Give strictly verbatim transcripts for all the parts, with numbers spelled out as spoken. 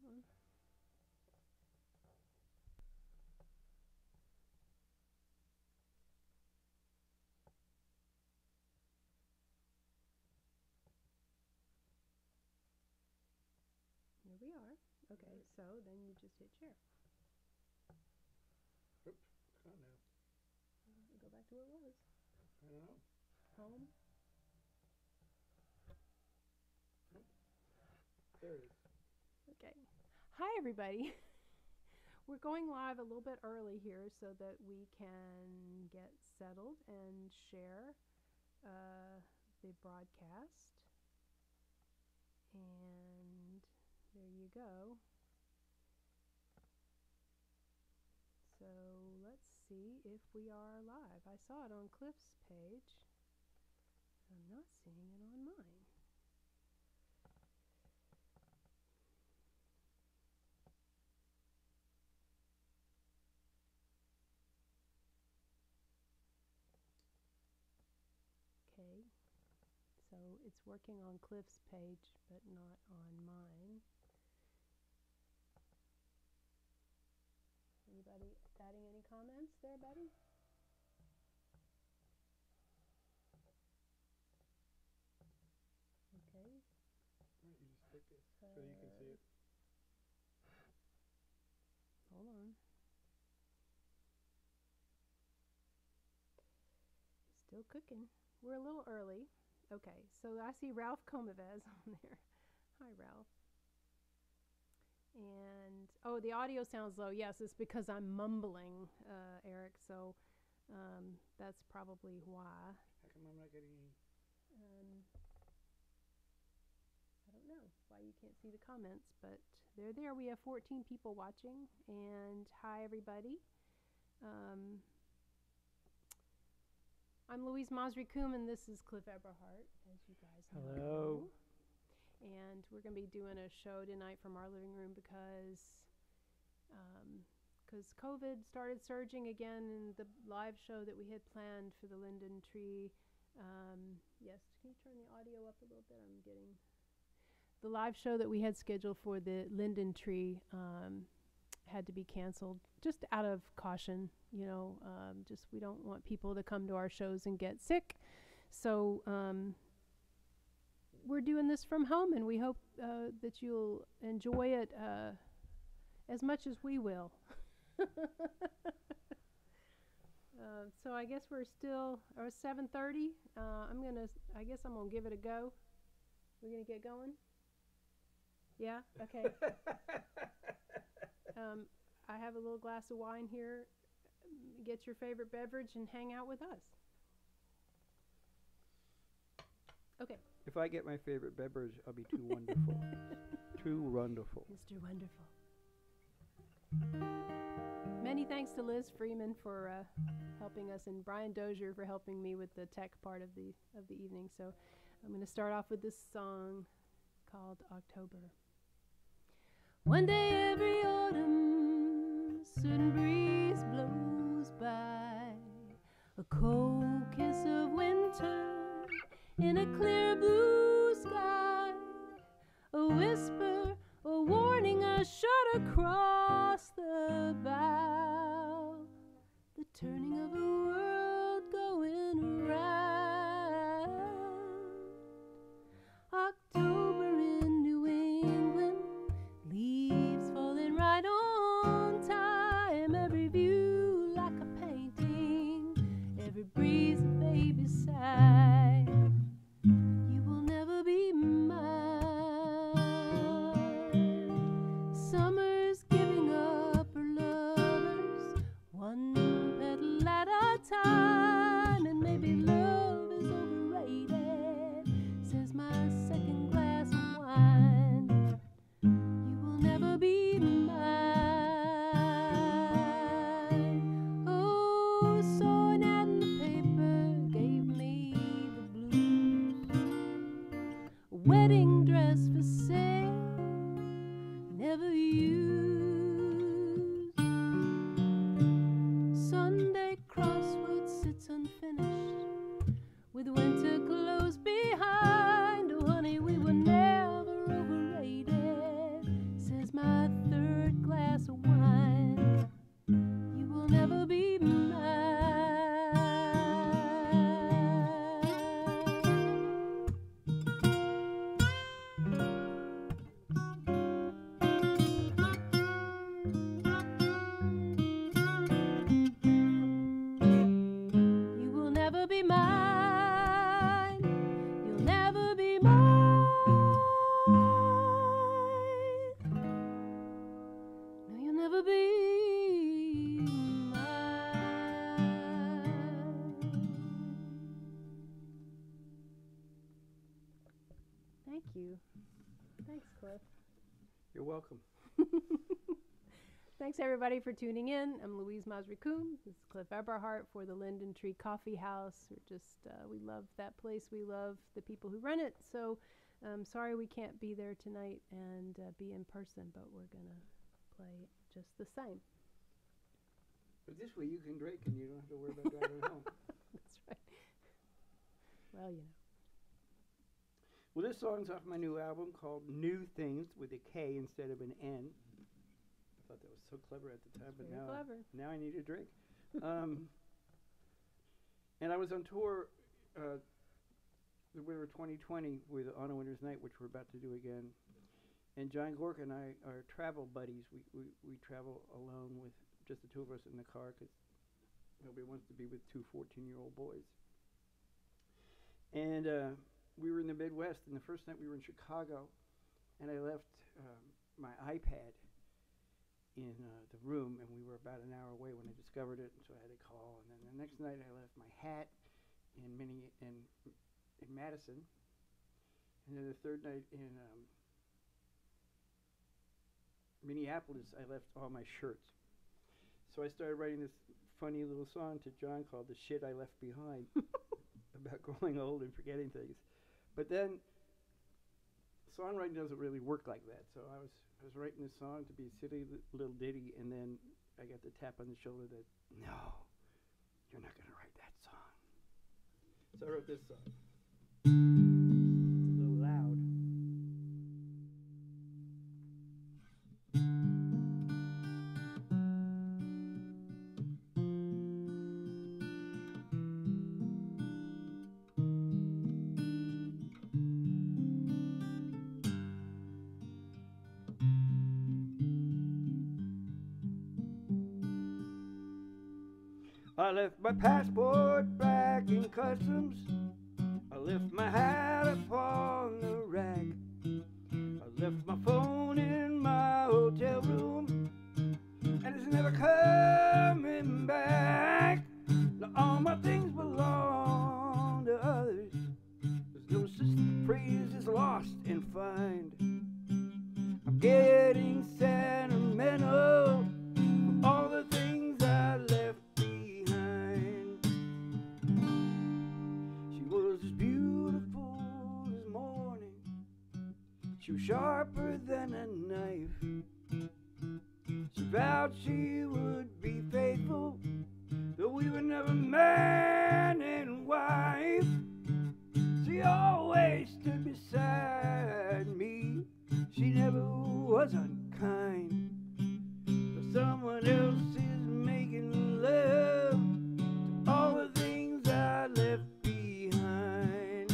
on. Here we are. Okay, Right. so then you just hit share. Oops, it's gone now. Uh, go back to where it was. I don't know. Home. Nope. There it is. Okay. Hi, everybody. We're going live a little bit early here so that we can get settled and share uh, the broadcast. And there you go. So let's see if we are live. I saw it on Cliff's page. I'm not seeing it on mine. Okay, so it's working on Cliff's page, but not on mine. Anybody adding any comments there, Betty? Okay. Right, you just click it so you can see it. Hold on. Still cooking. We're a little early. Okay, so I see Ralph Comavez on there. Hi, Ralph. And, oh, the audio sounds low. Yes, it's because I'm mumbling, uh, Eric, so um, that's probably why. How come I'm not getting any? Um, I don't know why you can't see the comments, but they're there. We have fourteen people watching, and hi, everybody. Um, I'm Louise Mosrie, and this is Cliff Eberhart, as you guys know. Hello. And we're going to be doing a show tonight from our living room because um, cause COVID started surging again, and the live show that we had planned for the Linden Tree. Um, yes, can you turn the audio up a little bit? I'm getting the live show that we had scheduled for the Linden Tree um, had to be canceled just out of caution. You know, um, just we don't want people to come to our shows and get sick. So um, we're doing this from home, and we hope uh, that you'll enjoy it uh, as much as we will. uh, so I guess we're still, or seven thirty. Uh, I'm gonna, I guess I'm gonna give it a go. We're gonna get going. Yeah. Okay. um, I have a little glass of wine here. Get your favorite beverage and hang out with us. Okay. If I get my favorite beverage, I'll be too wonderful. Too wonderful. Mister Wonderful. Many thanks to Liz Freeman for uh, helping us, and Brian Dozier for helping me with the tech part of the of the evening. So I'm going to start off with this song called October. One day every autumn, certain breeze blows by, a cold kiss of winter in a clear blue sky, a whisper, a warning, a shot across the bow, the turning of a world going around. October in New England, leaves falling right on time, every view like a painting, every breeze a baby sigh. You will never be mine. Summer's giving Thanks, Cliff. You're welcome. Thanks, everybody, for tuning in. I'm Louise Mosrie. This is Cliff Eberhart for the Linden Tree Coffeehouse. We're just, uh, we love that place. We love the people who run it. So um, sorry we can't be there tonight and uh, be in person, but we're going to play just the same. But this way you can drink and you don't have to worry about driving home. That's right. Well, you know. Well, this song's off my new album called New Things with a K instead of an N. I thought that was so clever at the time, but Very now, clever. now I need a drink. um, and I was on tour uh, the winter twenty twenty with On a Winter's Night, which we're about to do again. And John Gorka and I are travel buddies. We, we, we travel alone with just the two of us in the car because nobody wants to be with two fourteen-year-old boys. And uh, we were in the Midwest, and the first night we were in Chicago, and I left um, my iPad in uh, the room, and we were about an hour away when I discovered it, and so I had to call. And then the next night I left my hat in Minne- in, in Madison, and then the third night in um, Minneapolis I left all my shirts. So I started writing this funny little song to John called The Shit I Left Behind about growing old and forgetting things. But then songwriting doesn't really work like that. So I was I was writing this song to be a silly li- little ditty, and then I got the tap on the shoulder that, no, you're not going to write that song. So I wrote this song. It's a little loud. I left my passport back in customs. I left my hat upon the rack. I left my phone in my hotel room, and it's never coming back. Now all my things belong to others. There's no such phrase as lost and find. I'm getting sentimental for all the things I left. She was sharper than a knife. She vowed she would be faithful, though we were never man and wife. She always stood beside me. She never was unkind. But someone else is making love to all the things I left behind.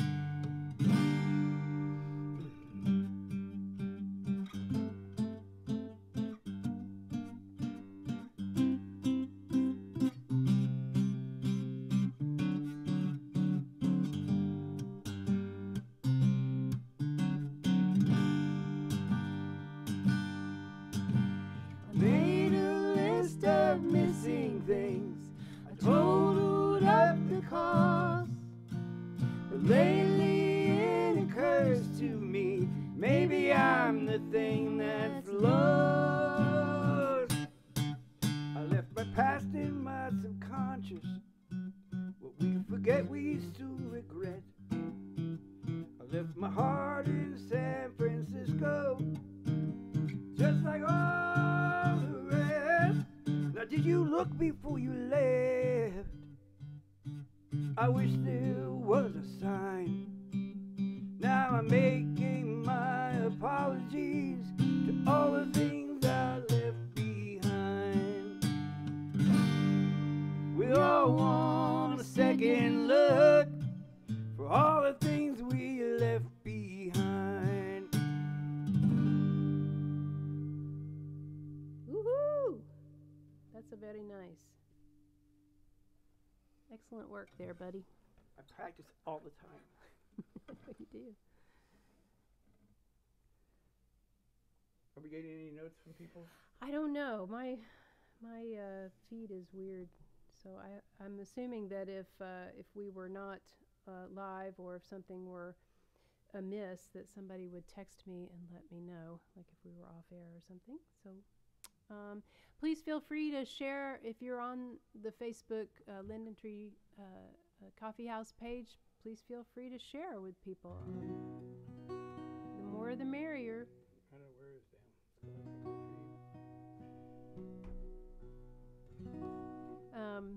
Lately it occurs to me, maybe I'm the thing that's lost. I left my past in my subconscious. What we forget we still regret. I left my heart in San Francisco, just like all the rest. Now did you look before you left? I wish there was a sign. Now I'm making my apologies to all the things I left behind. We all want a second look for all the things we left behind. Woohoo! That's a very nice. Excellent work there, buddy. I practice all the time. You do. Are we getting any notes from people? I don't know. My my uh, feed is weird, so I I'm assuming that if uh, if we were not uh, live, or if something were amiss that somebody would text me and let me know, like if we were off air or something. So um, please feel free to share if you're on the Facebook uh, Linden Tree uh, uh, Coffeehouse page. Please feel free to share with people. Um, the more the merrier. Kind of where is them? Um,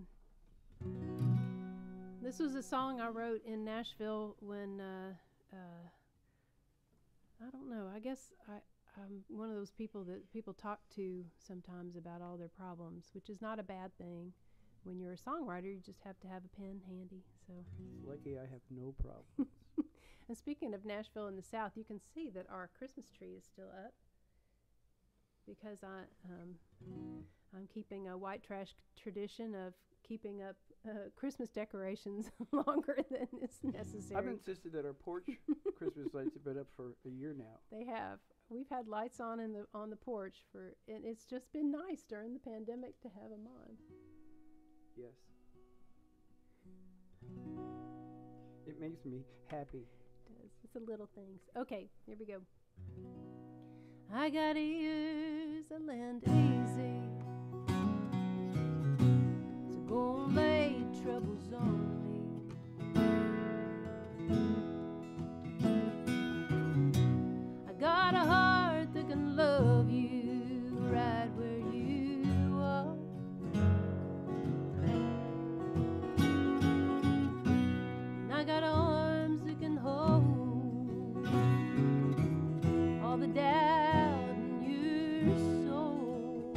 this was a song I wrote in Nashville when, uh, uh, I don't know, I guess I, I'm one of those people that people talk to sometimes about all their problems, which is not a bad thing. When you're a songwriter, you just have to have a pen handy. So Lucky I have no problem. And speaking of Nashville in the South, you can see that our Christmas tree is still up because I, um, I'm keeping a white trash tradition of keeping up uh, Christmas decorations longer than is necessary. I've insisted that our porch Christmas lights have been up for a year now. They have. We've had lights on in the on the porch for, and it's just been nice during the pandemic to have them on. Yes. It makes me happy. It does. It's the little things. Okay, here we go. I got ears that lend easy to go and lay troubles on me. I got a heart that can love you right where you are. And I got arms that can hold all the doubt in your soul.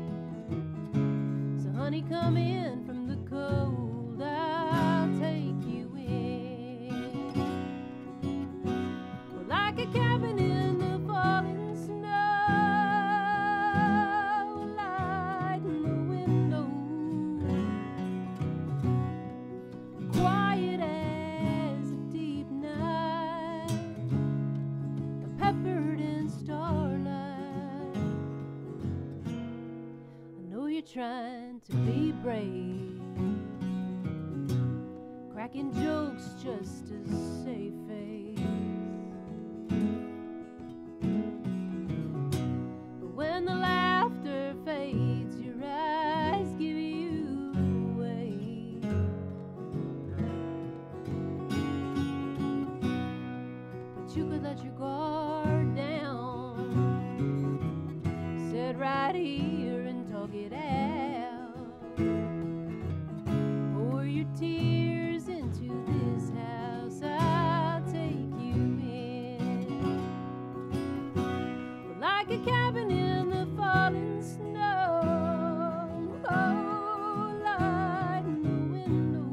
So honey, come in from the cold, I'll take you in. Well, like a cabin in the falling snow, a light in the window, quiet as a deep night, peppered in starlight. I know you're trying to be brave, cracking jokes just to save face. But when the laughter fades, your eyes give you away. But you could let your guard down, sit right here and talk it out. Pour your tears into this house, I'll take you in. Well, like a cabin in the falling snow, oh, light in the window,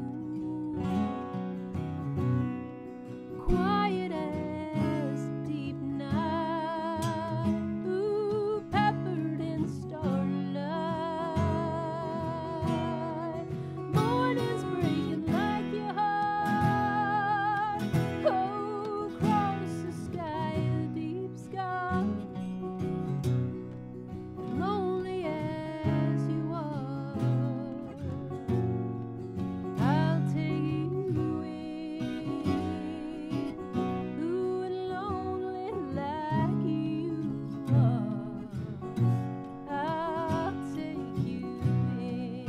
quiet as a deep night, ooh, peppered in starlight. Morning's breaking like your heart, oh, across the sky, a deep sky. Lonely as you are, I'll take you in. Ooh, and lonely like you are, I'll take you in.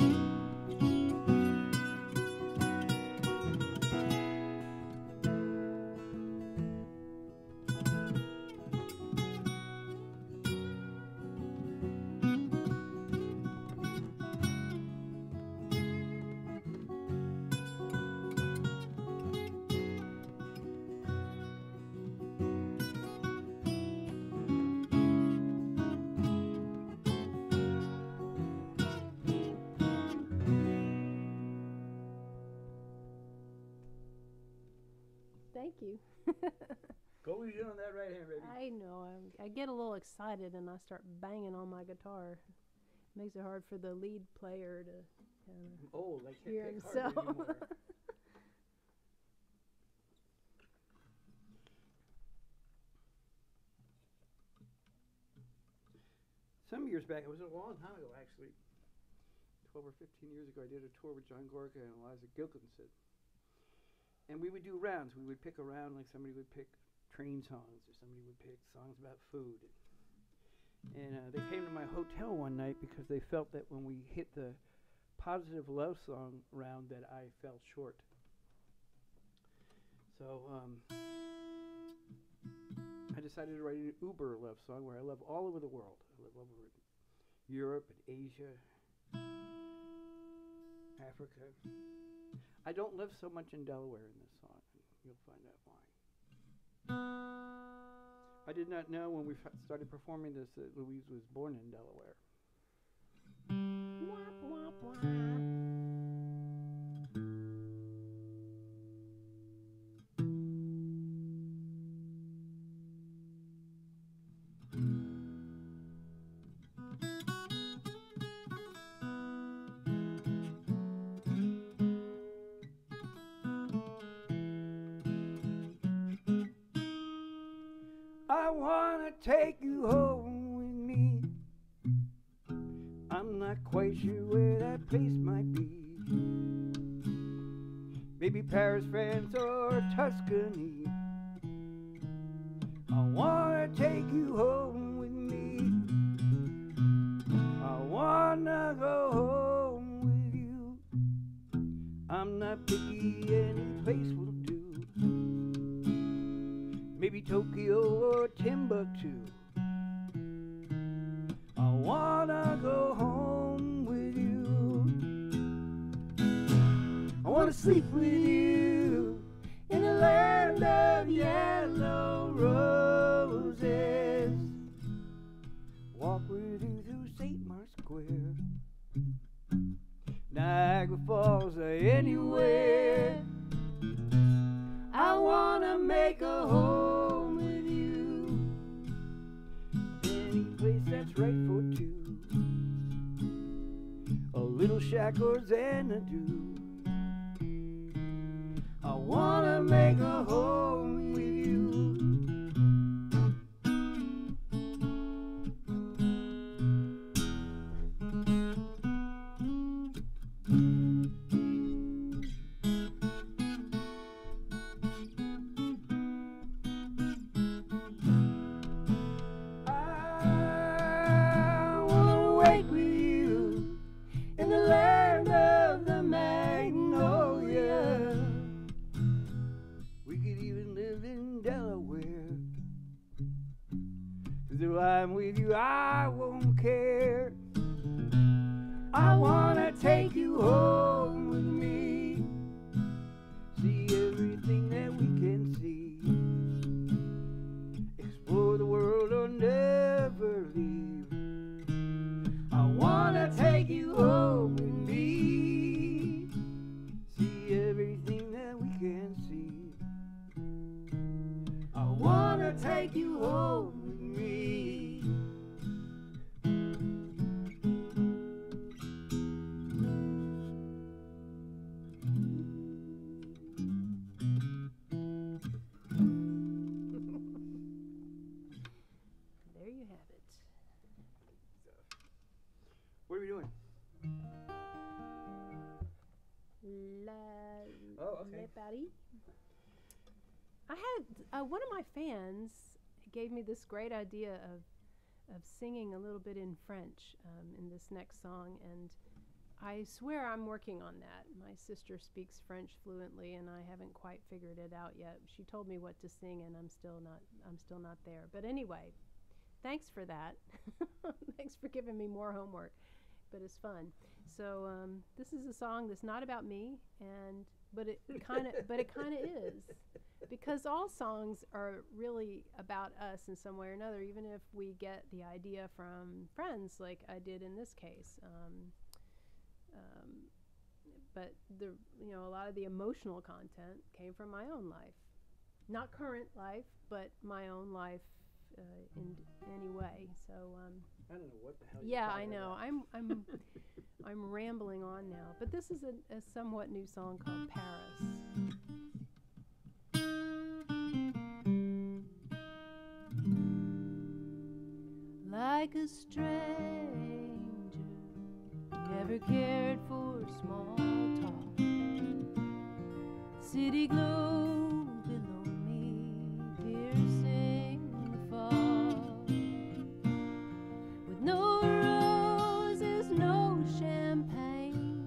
Thank you. Go easy on that right hand, baby. I know. I'm, I get a little excited and I start banging on my guitar. Makes it hard for the lead player to kind of Oh, like hear hit pick himself. hardly anymore. Some years back, it was a long time ago actually, twelve or fifteen years ago, I did a tour with John Gorka and Eliza Gilkinson. and we would do rounds. We would pick a round, like somebody would pick train songs, or somebody would pick songs about food. And uh, they came to my hotel one night because they felt that when we hit the positive love song round that I fell short. So um, I decided to write an Uber love song where I love all over the world. I love over in Europe and Asia, Africa. I don't live so much in Delaware in this song. You'll find out why. I did not know when we f started performing this that Louise was born in Delaware. Wah, wah, wah. I wanna take you home with me. I'm not quite sure where that place might be. Maybe Paris, France, or Tuscany. I wanna take you home with me. I wanna go home with you. I'm not picky, any place will do. Maybe Tokyo or Timbuktu. I wanna go home with you. I wanna sleep with you in the land of yellow roses. Walk with you through Saint Mark's Square, Niagara Falls, or anywhere. I wanna make a home with you, any place that's right for two, a little shack or Xanadu. I wanna make a home with you. I'm with you, I won't care. I wanna take you home with me, see everything that we can see, explore the world or never leave. I wanna take you home with me, see everything that we can see. I wanna take you home with me. What are we doing? La, oh, okay. Le Paris. I had uh, one of my fans gave me this great idea of of singing a little bit in French um, in this next song, and I swear I'm working on that. My sister speaks French fluently, and I haven't quite figured it out yet. She told me what to sing, and I'm still not I'm still not there. But anyway, thanks for that. Thanks for giving me more homework. But it's fun. So um, this is a song that's not about me, and but it kind of but it kind of is, because all songs are really about us in some way or another, even if we get the idea from friends, like I did in this case. Um, um, but the you know a lot of the emotional content came from my own life, not current life, but my own life uh, in any way. So. Um, I don't know what the hell. Yeah, you're I know. about. I'm I'm I'm rambling on now, but this is a, a somewhat new song called Paris. Like a stranger, never cared for small talk. city glow below me, piercing the fall. With no roses, no champagne,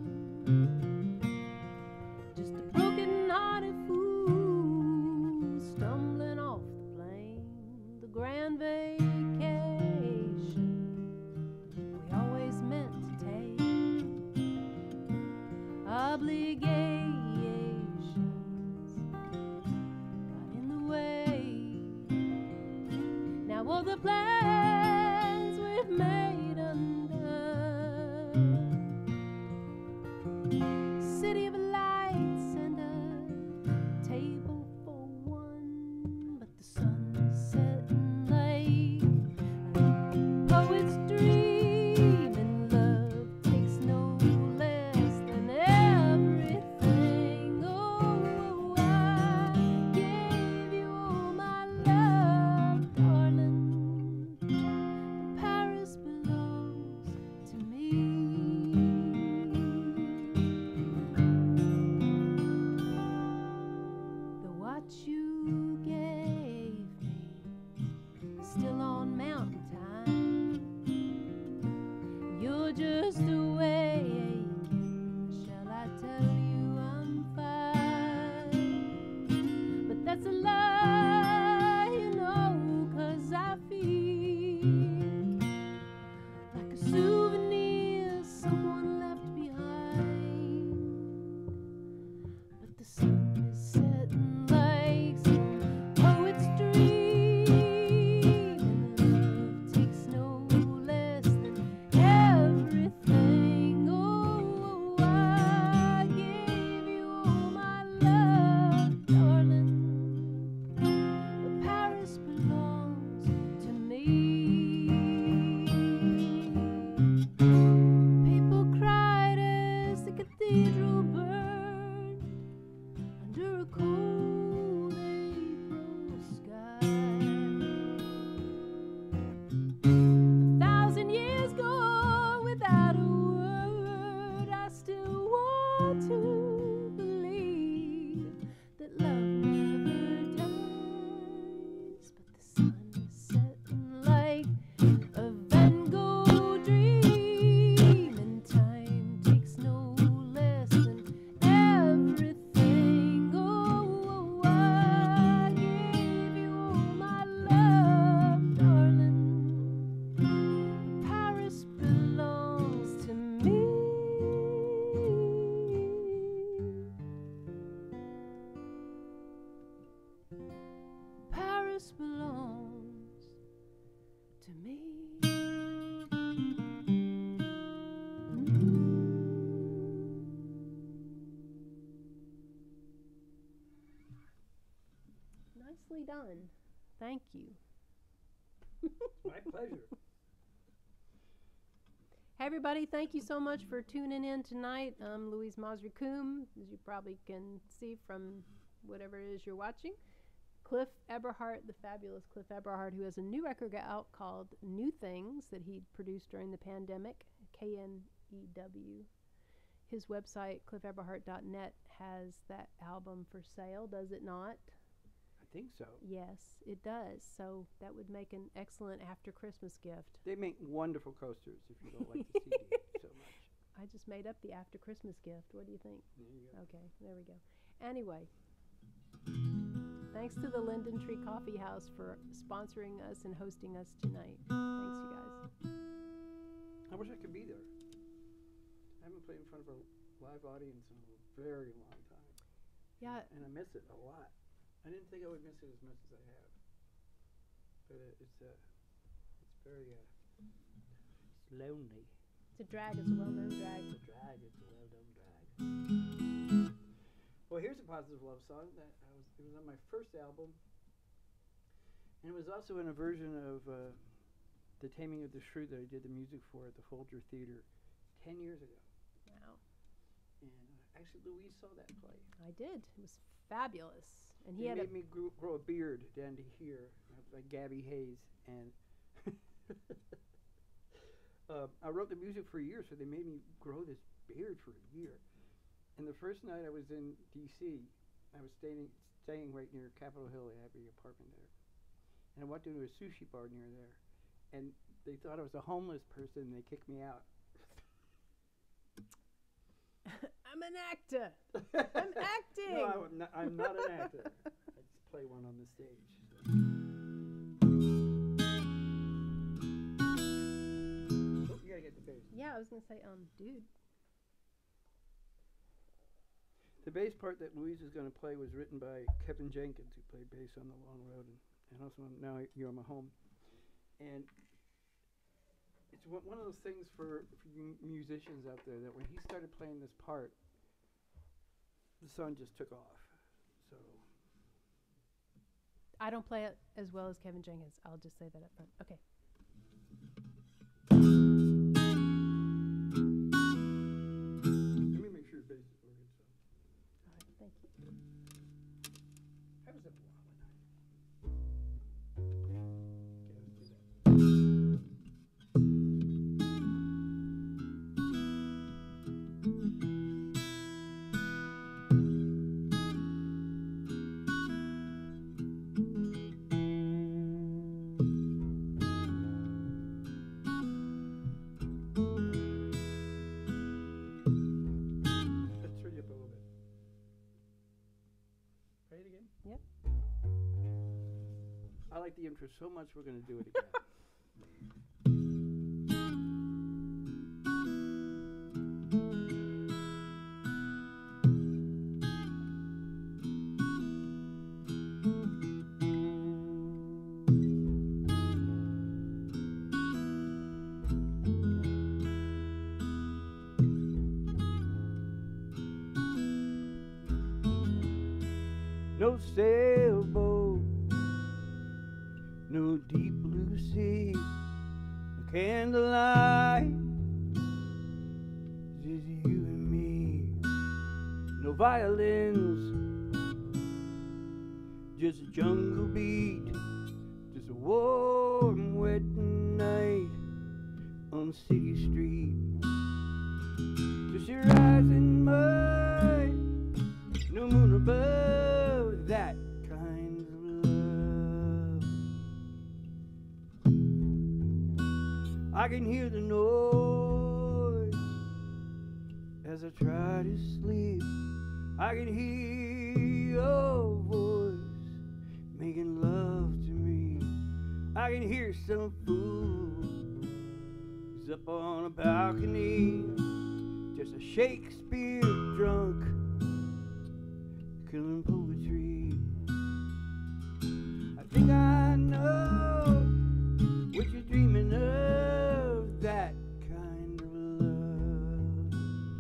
just a broken-hearted fool stumbling off the plane. The grand vacation we always meant to take, obligations got in the way. Now all the plans we've made undone. City of lights and a table for one, but the sun is setting like a poet's dream, and love takes no less than everything. Oh, I gave you all my love, darling, but Paris belongs to me. The watch you gave me is still on mountain time. You're just away. Shall I tell you I'm fine? But that's a lie, you know, 'cause I feel like a souvenir someone left behind. But the sun is setting like some poet's dream, and love takes no less than everything. Oh, I gave you all my love, darling, but Paris belongs to me. People cried as the cathedral burned under a cold April sky. A thousand years go without a word. I still want to believe that love never dies. But the sun is setting like a Van Gogh dream, and time takes no less than everything. Oh, I gave you all my love, darling, but Paris belongs to me. Paris belongs to me. Nicely done. Thank you. My pleasure. Hey everybody, thank you so much for tuning in tonight. I'm Louise Mosrie, as you probably can see from whatever it is you're watching. Cliff Eberhart, the fabulous Cliff Eberhart, who has a new record out called New Things that he produced during the pandemic, K N E W. His website, cliff eberhart dot net, has that album for sale, does it not? I think so. Yes, it does. So that would make an excellent after Christmas gift. They make wonderful coasters if you don't like the C D so much. I just made up the after Christmas gift. What do you think? There you go. Okay, there we go. Anyway, thanks to the Linden Tree Coffeehouse for sponsoring us and hosting us tonight. Thanks, you guys. I wish I could be there. I haven't played in front of a live audience in a very long time. Yeah. And I miss it a lot. I didn't think I would miss it as much as I have. But uh, it's uh, it's very uh, it's lonely. It's a drag. It's a well-known drag. It's a drag. It's a well-known drag. Well, here's a positive love song that I was. It was on my first album, and it was also in a version of uh, The Taming of the Shrew that I did the music for at the Folger Theater ten years ago. Wow. And uh, actually, Louise saw that play. I did. It was fabulous. And he He had made a me grow, grow a beard down to here, uh, like Gabby Hayes, and uh, I wrote the music for a year, so they made me grow this beard for a year. And the first night I was in D C, I was staying staying right near Capitol Hill. They had the apartment there, and I went to a sushi bar near there, and they thought I was a homeless person, and they kicked me out. I'm an actor. I'm acting. No, I'm not, I'm not an actor. I just play one on the stage. So. Oh, you gotta get the bass. Yeah, I was gonna say, um, dude. The bass part that Louise is gonna play was written by Kevin Jenkins, who played bass on The Long Road and, and also on Now You're My Home. And it's one one of those things for, for you musicians out there that when he started playing this part, the song just took off. So I don't play it as well as Kevin Jenkins. I'll just say that up front. Okay. Let me make sure your bass is working. So. All right, thank you. How does that blow? I like the intro so much, we're going to do it again. No sailboat, no deep blue sea, no candlelight, just you and me. No violins, just a jungle beat, just a warm, wet night on the city street. Just your eyes in mine, no moon above, that kind of love. I can hear the noise as I try to sleep. I can hear your voice making love to me. I can hear some fool who's up on a balcony, just a Shakespeare drunk, killing poetry. I think I know what you're dreaming of, that kind of love.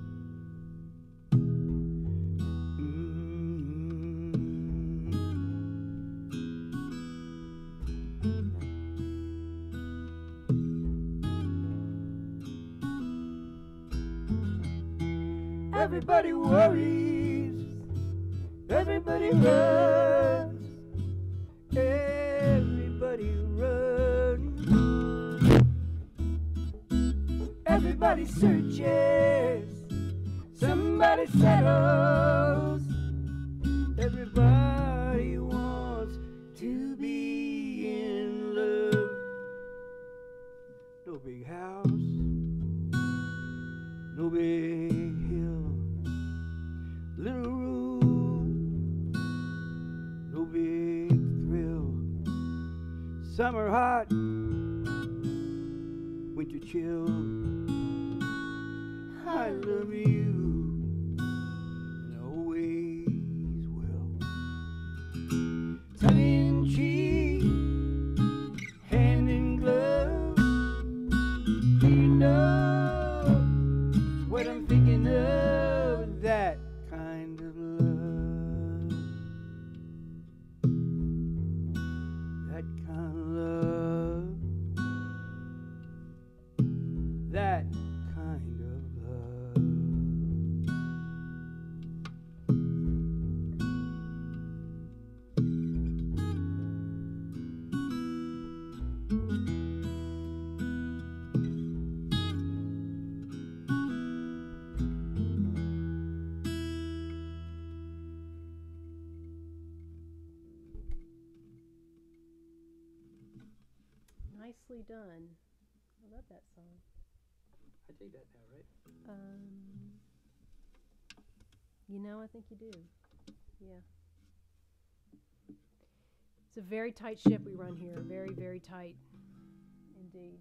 Mm-hmm. Everybody worries, everybody runs, everybody runs. Everybody searches, somebody settles. Everybody wants to be in love. No big house, no big hill, little room, no big thrill. Summer hot, winter chill. I love you and always will. Tongue in cheek, hand in glove. Do you know what I'm thinking of? That kind of love. That kind of love. That kind of love. nicely done. I love that song. I take that now, right? Um, you know, I think you do. Yeah. It's a very tight ship we run here. Very, very tight indeed.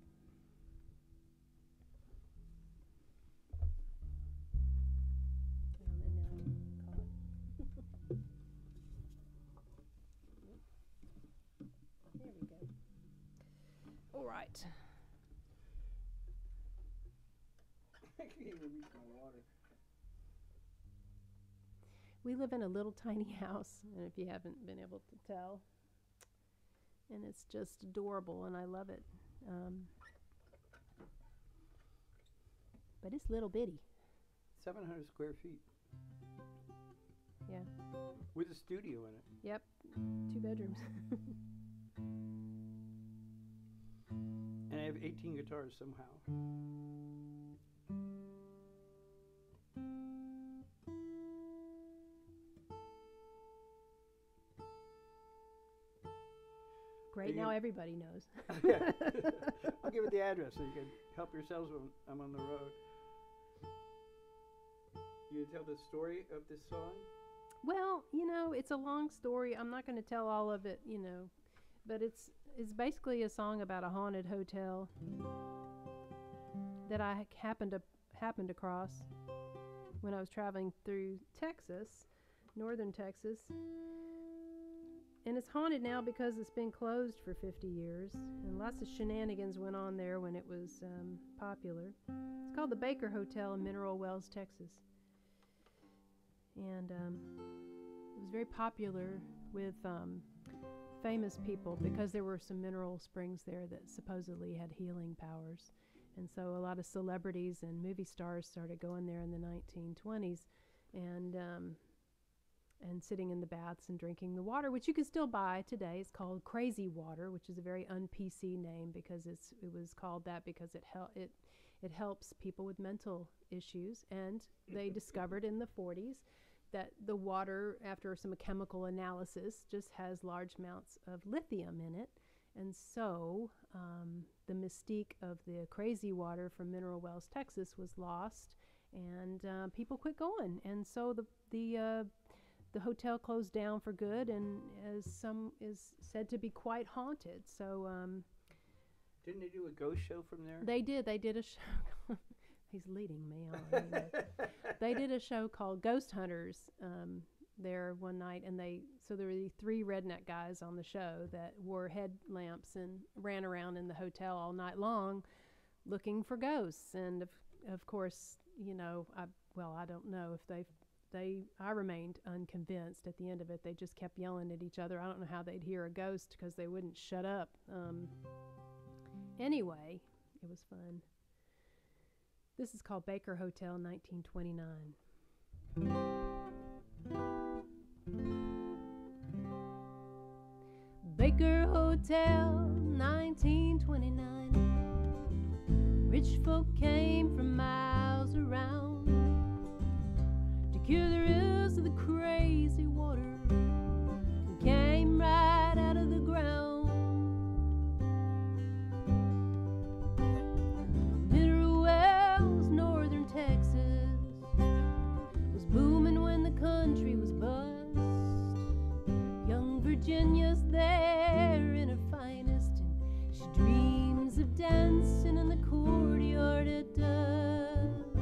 Um, and now I'm caught. There we go. All right. I can't even reach my water. We live in a little tiny house, and if you haven't been able to tell, and it's just adorable, and I love it. Um, but it's little bitty. seven hundred square feet. Yeah. With a studio in it. Yep. Two bedrooms. And I have eighteen guitars somehow. Great, now everybody knows. Yeah. I'll give it the address so you can help yourselves when I'm on the road. You tell the story of this song? Well, you know, it's a long story. I'm not going to tell all of it, you know, but it's it's basically a song about a haunted hotel that I happened to happened across when I was traveling through Texas, northern Texas. And it's haunted now because it's been closed for fifty years, and lots of shenanigans went on there when it was um, popular. It's called the Baker Hotel in Mineral Wells, Texas. And um, it was very popular with um, famous people because there were some mineral springs there that supposedly had healing powers. And so a lot of celebrities and movie stars started going there in the nineteen twenties and um, and sitting in the baths and drinking the water, which you can still buy today. It's called Crazy Water, which is a very un-P C name because it's it was called that because it hel- it it helps people with mental issues. And they discovered in the forties that the water, after some chemical analysis, just has large amounts of lithium in it. And so um, the mystique of the Crazy Water from Mineral Wells, Texas was lost, and uh, people quit going. And so the the uh, the hotel closed down for good, and as some is said to be quite haunted. So um, didn't they do a ghost show from there? They did. They did a show. He's leading me on. They did a show called Ghost Hunters um, there one night, and they so there were the three redneck guys on the show that wore headlamps and ran around in the hotel all night long looking for ghosts. And of, of course, you know, I well, I don't know if they they I remained unconvinced at the end of it. They just kept yelling at each other. I don't know how they'd hear a ghost because they wouldn't shut up. Um, anyway, it was fun. This is called Baker Hotel, nineteen twenty-nine. Baker Hotel, nineteen twenty-nine. Rich folk came from miles around to cure their ills of the crazy water that came right out of the ground. Texas was booming when the country was bust. Young Virginia's there in her finest, and she dreams of dancing in the courtyard at dusk.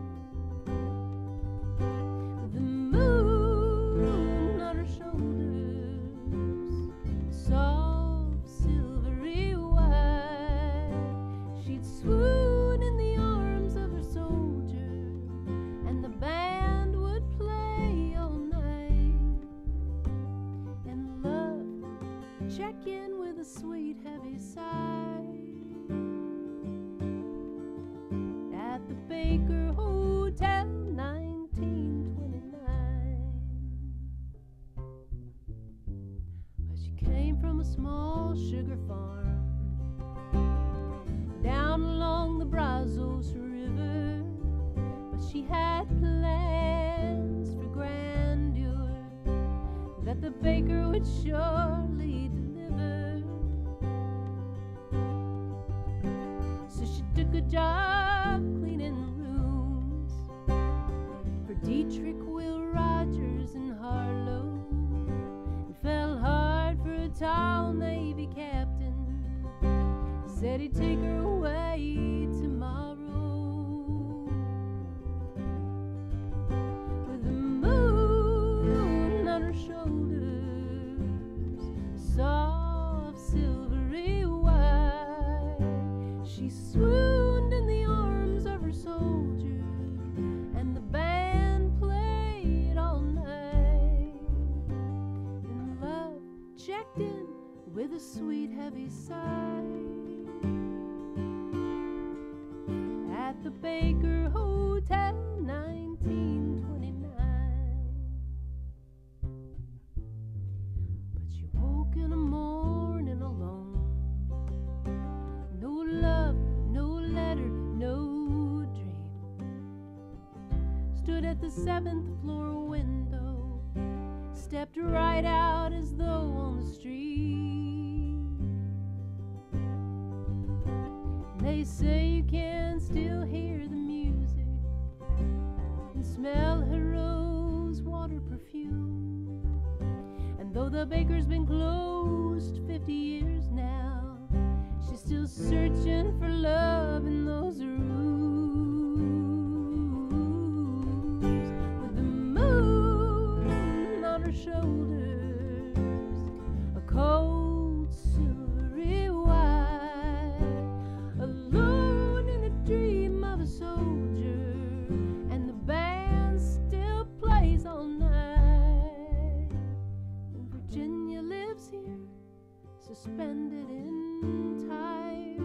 With the moon on her shoulders, soft silvery white, she'd swoon in the arms of her soldier, and the band would play all night. And love would check in with a sweet heavy sigh at the Baker Hotel, nineteen twenty-nine. Well, she came from a small sugar farm down along the Brazos River, but she had plans for grandeur that the baker would surely deliver. job cleaning rooms for Dietrich, Will Rogers, and Harlow. It fell hard for a tall Navy captain. He said he'd take her away tomorrow. With the moon on her shoulders, soft silvery white, she swooned in the arms of her soldier, and the band played all night. And love checked in with a sweet heavy sigh at the Baker Hotel, nineteen twenty-nine. But she woke in the morning alone. No love, no letter, no dream. Stood at the seventh floor window, stepped right out as though on the street. They say you can still hear the music and smell her rose water perfume. And though the baker's been closed fifty years now, she's still searching for love in those rooms. With the moon on her shoulders, a cold silvery white, alone in a dream of a soldier, and the band still plays all night. And Virginia lives here, suspended in time,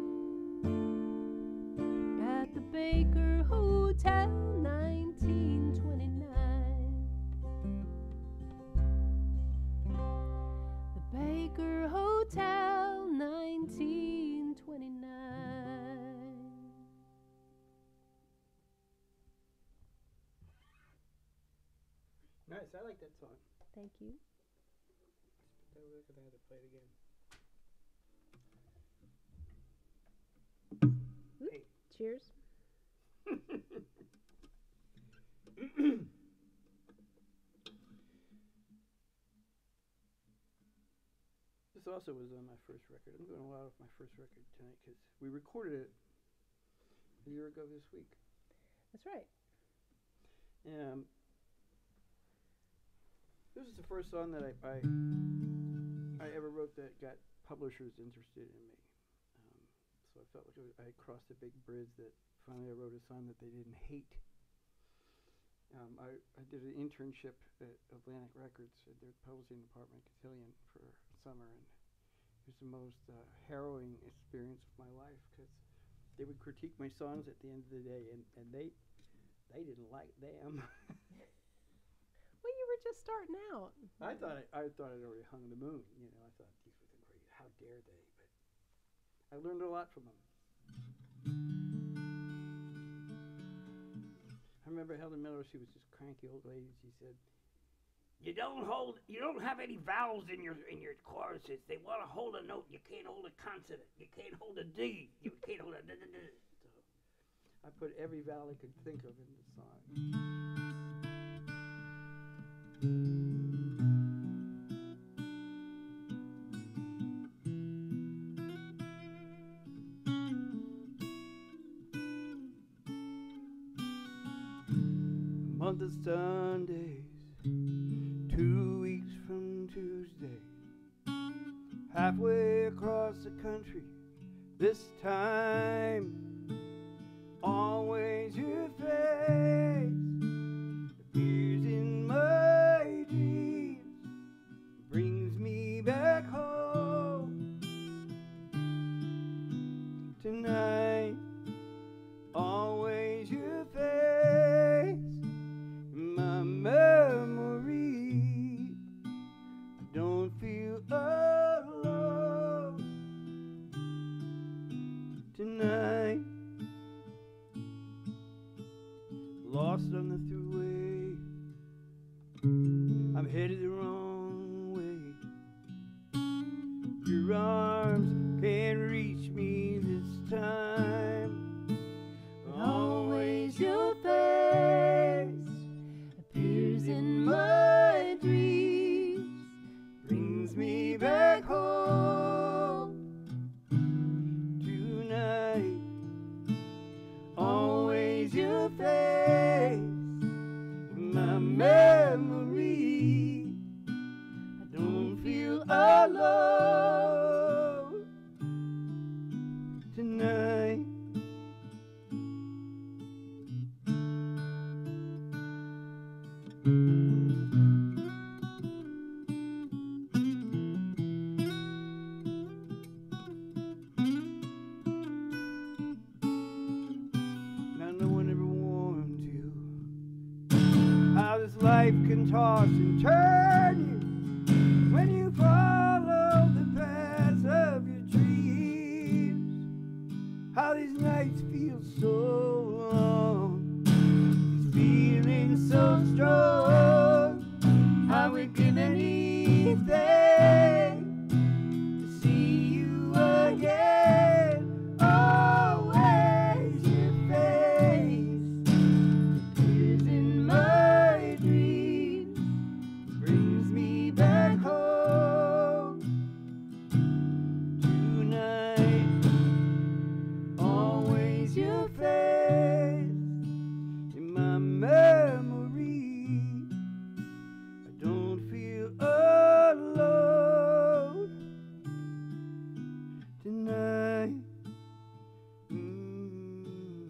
at the Baker Hotel, nineteen twenty-nine. The Baker Hotel, nineteen twenty-nine. Nice, I like that song. Thank you. I was gonna have to play it again. Oop, Hey. Cheers. This also was on my first record. I'm doing a lot of my first record tonight because we recorded it a year ago this week. That's right. Um, this is the first song that I, I I ever wrote that got publishers interested in me. Um, so I felt like I, was, I had crossed a big bridge that finally I wrote a song that they didn't hate. Um, I, I did an internship at Atlantic Records at their publishing department, Cotillion, for a summer, and it was the most uh, harrowing experience of my life because they would critique my songs at the end of the day, and, and they they didn't like them. Well, you were just starting out. I thought I, I thought I'd already hung the moon. You know, I thought these were the great. How dare they? But I learned a lot from them. I remember Helen Miller. She was this cranky old lady. She said, "You don't hold. You don't have any vowels in your in your choruses. They want to hold a note. You can't hold a consonant. You can't hold a D. You can't hold a d d d." So I put every vowel I could think of in the song. Month of Sundays, two weeks from Tuesday, halfway across the country, this time, always your face appears in my dreams, brings me back home. Tonight, always your face, my memory. I don't feel alone tonight. Lost on the thruway, I'm headed the wrong way. Your arms can't reach me this time. tonight. Now no one ever warned you how this life can toss and turn you when you follow the paths of your dreams. How these nights feel so long, these feelings so strong. How we're gonna need them to see you again. Always your face appears in my dreams, brings me back home tonight. Always your face in my memory. I don't feel alone tonight. Mm.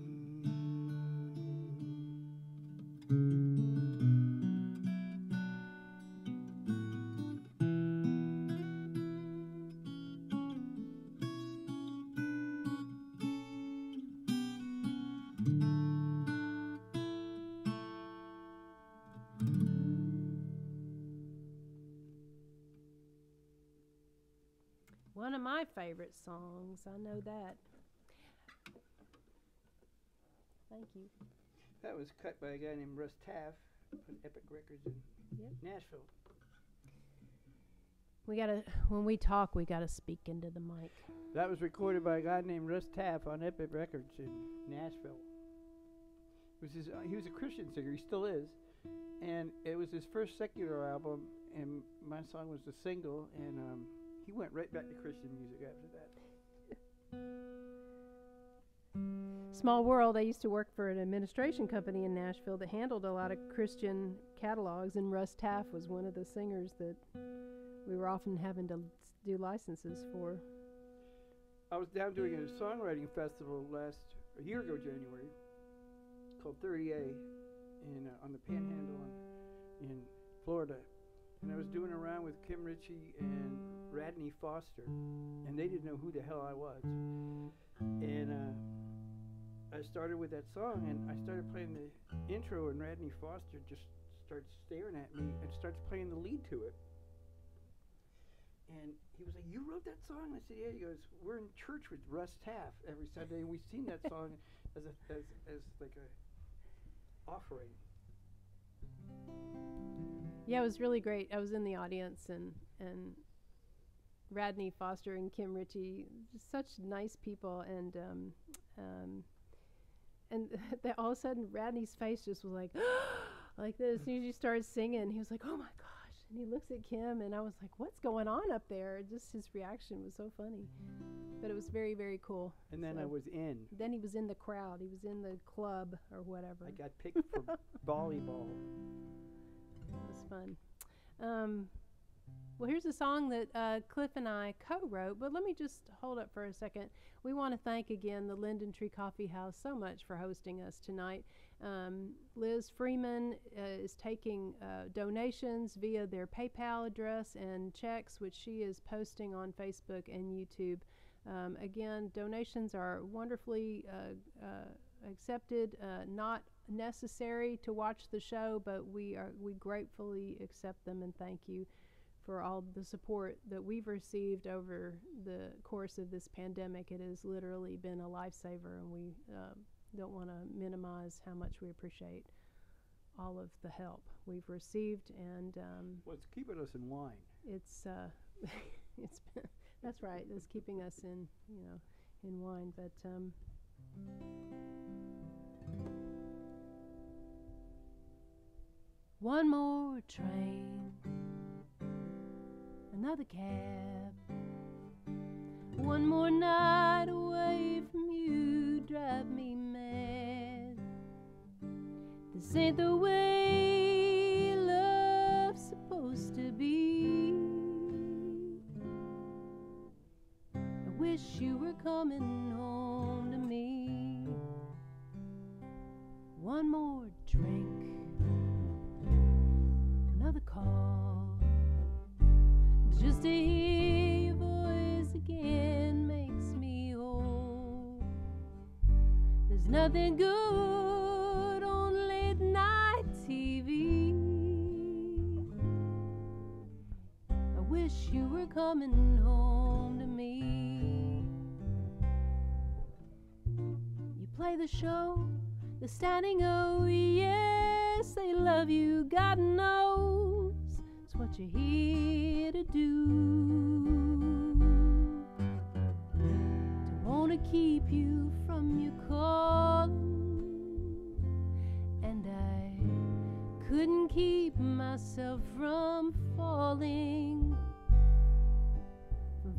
One of my favorite songs. I know that. Thank you. That was cut by a guy named Russ Taff on Epic Records in Yep. Nashville. We gotta, when we talk, we gotta speak into the mic. That was recorded by a guy named Russ Taff on Epic Records in Nashville. It was his, uh, he was a Christian singer, he still is, and it was his first secular album, and my song was the single, and um, he went right back to Christian music after that. Small world. I used to work for an administration company in Nashville that handled a lot of Christian catalogs, and Russ Taff was one of the singers that we were often having to do licenses for. I was down doing a songwriting festival last a year ago, January, called thirty A, in uh, on the Panhandle in, in Florida, and I was doing a round with Kim Ritchie and Radney Foster, and they didn't know who the hell I was. And uh, I started with that song, and I started playing the intro, and Radney Foster just starts staring at me and starts playing the lead to it. And he was like, "You wrote that song?" I said, "Yeah." He goes, "We're in church with Russ Taff every Sunday, and we sing that song as a as as like a offering." Yeah, it was really great. I was in the audience, and and Radney Foster and Kim Ritchie, just such nice people, and um, um, and they, all of a sudden Radney's face just was like like this. As soon as you started singing, he was like, "Oh my gosh!" And he looks at Kim, and I was like, "What's going on up there?" Just his reaction was so funny, but it was very, very cool. And then so I was in. Then he was in the crowd. He was in the club or whatever. I got picked for volleyball. That was fun. Um, well, here's a song that uh, Cliff and I co-wrote, but let me just hold up for a second. We want to thank again the Linden Tree Coffeehouse so much for hosting us tonight. Um, Liz Freeman uh, is taking uh, donations via their PayPal address and checks, which she is posting on Facebook and YouTube. Um, again, donations are wonderfully uh, uh, accepted, uh, not necessary to watch the show, but we are we gratefully accept them, and thank you for all the support that we've received over the course of this pandemic. It has literally been a lifesaver, and we uh, don't want to minimize how much we appreciate all of the help we've received. And um, Well, it's keeping us in line. it's uh, it's been, that's right. It's keeping us in you know in wine, but. Um, One more train, another cab, one more night away from you drive me mad. This ain't the way love's supposed to be. I wish you were coming home to me. One more drink, another call, just to hear your voice again makes me whole. There's nothing good on late night T V. I wish you were coming home to me. You play the show, the standing O, yes, they love you, God knows it's what you're here to do. Don't wanna keep you from your calling, and I couldn't keep myself from falling, from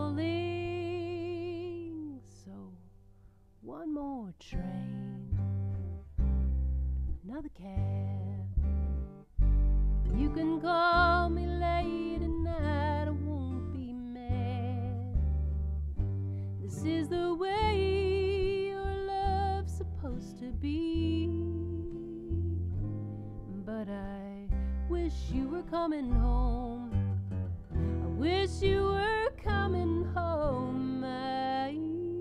falling. So one more train, another cab. You can call me late at night, I won't be mad. This is the way your love's supposed to be. But I wish you were coming home. I wish you were coming home. I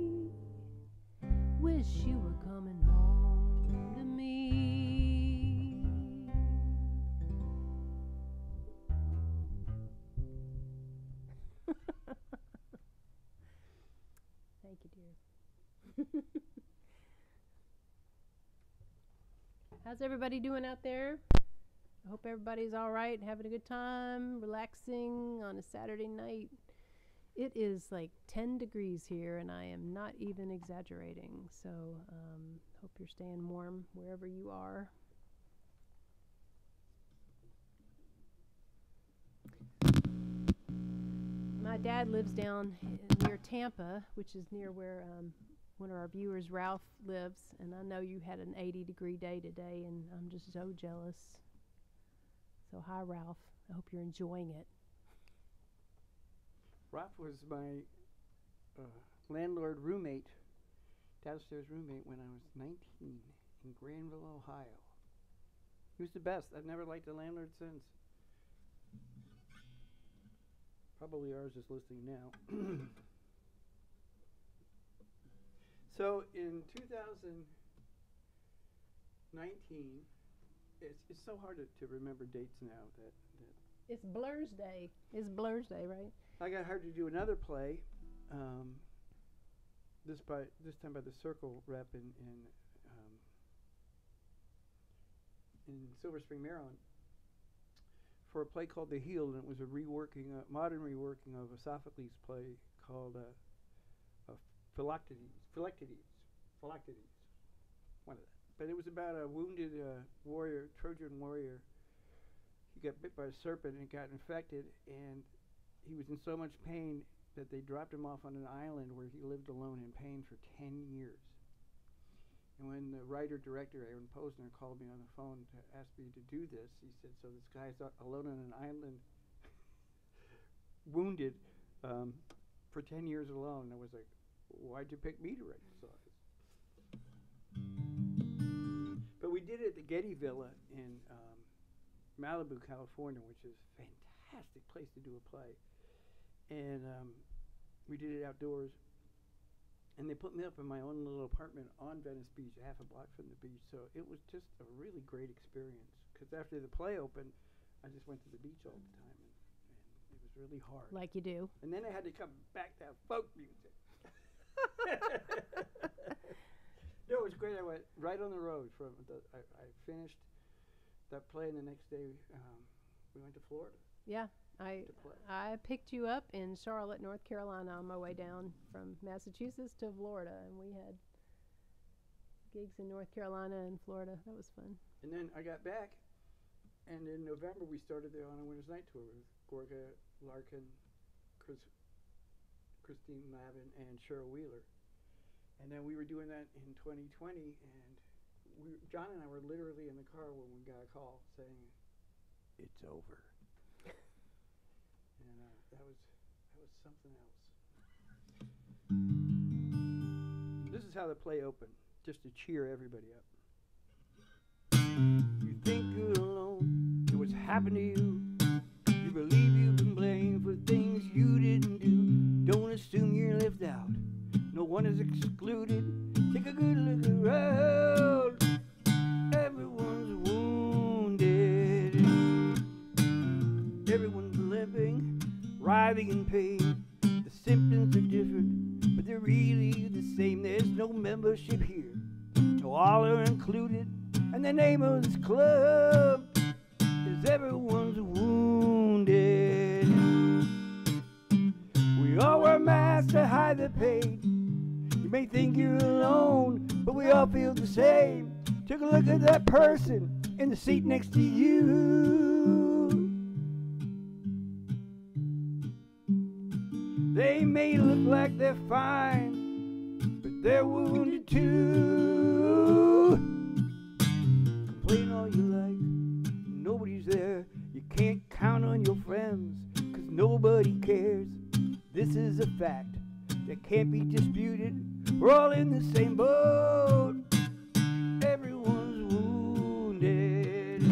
wish you were coming home to me. Thank you, dear. How's everybody doing out there? I hope everybody's all right, having a good time, relaxing on a Saturday night. It is like ten degrees here, and I am not even exaggerating. So um, hope you're staying warm wherever you are. My dad lives down near Tampa, which is near where um, one of our viewers, Ralph, lives. And I know you had an eighty degree day today, and I'm just so jealous. So hi, Ralph. I hope you're enjoying it. Ralph was my uh, landlord roommate, downstairs roommate, when I was nineteen in Granville, Ohio. He was the best. I've never liked a landlord since. Probably ours is listening now. So in two thousand nineteen, it's, it's so hard to, to remember dates now. That, that It's Blur's Day. It's Blur's Day, right? I got hired to do another play, um, this by this time by the Circle rep in in, um, in Silver Spring, Maryland, for a play called The Healed, and it was a reworking, a modern reworking of a Sophocles play called uh, uh, Philoctetes, Philoctetes, Philoctetes, one of that. But it was about a wounded uh, warrior, Trojan warrior. He got bit by a serpent and got infected, and he was in so much pain that they dropped him off on an island where he lived alone in pain for ten years. And when the writer-director, Aaron Posner, called me on the phone to ask me to do this, he said, so this guy's alone on an island, wounded, um, for ten years alone. I was like, why'd you pick me to write this office? But we did it at the Getty Villa in um, Malibu, California, which is a fantastic place to do a play. And um, we did it outdoors. And they put me up in my own little apartment on Venice Beach, half a block from the beach. So it was just a really great experience. Because after the play opened, I just went to the beach all the time. And, and it was really hard. Like you do. And then I had to come back to have folk music. No, it was great. I went right on the road. From the, I, I finished that play, and the next day um, we went to Florida. Yeah. I I picked you up in Charlotte, North Carolina on my way down from Massachusetts to Florida, and we had gigs in North Carolina and Florida. That was fun. And then I got back, and in November we started the On a Winter's Night tour with Gorga Larkin, Chris, Christine Lavin, and Cheryl Wheeler. And then we were doing that in twenty twenty, and we, John and I were literally in the car when we got a call saying, it's over. And uh, that was that was something else. how the play opened, just to cheer everybody up. You think you're alone, and what's happened to you? You believe you've been blamed for things you didn't do. Don't assume you're left out. No one is excluded. Take a good look around. Everyone's wounded. Everyone's limping, writhing in pain. The symptoms are different, but they're really the same. There's no membership here. No all are included. And the name of this club is Everyone's Wounded. We all wear masks to hide the pain. You may think you're alone, but we all feel the same. Take a look at that person in the seat next to you. They may look like they're fine, but they're wounded too. Complain all you like, nobody's there. You can't count on your friends, cause nobody cares. This is a fact that can't be disputed. We're all in the same boat. Everyone's wounded.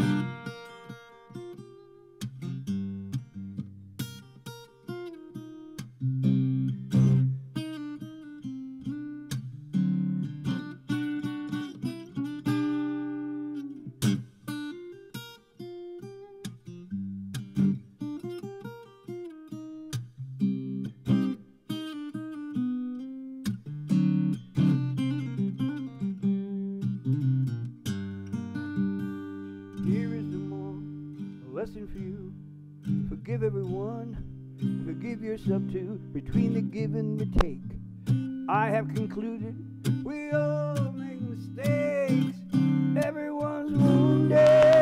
Lesson for you. Forgive everyone, forgive yourself too. Between the give and the take, I have concluded we all make mistakes. Everyone's wounded.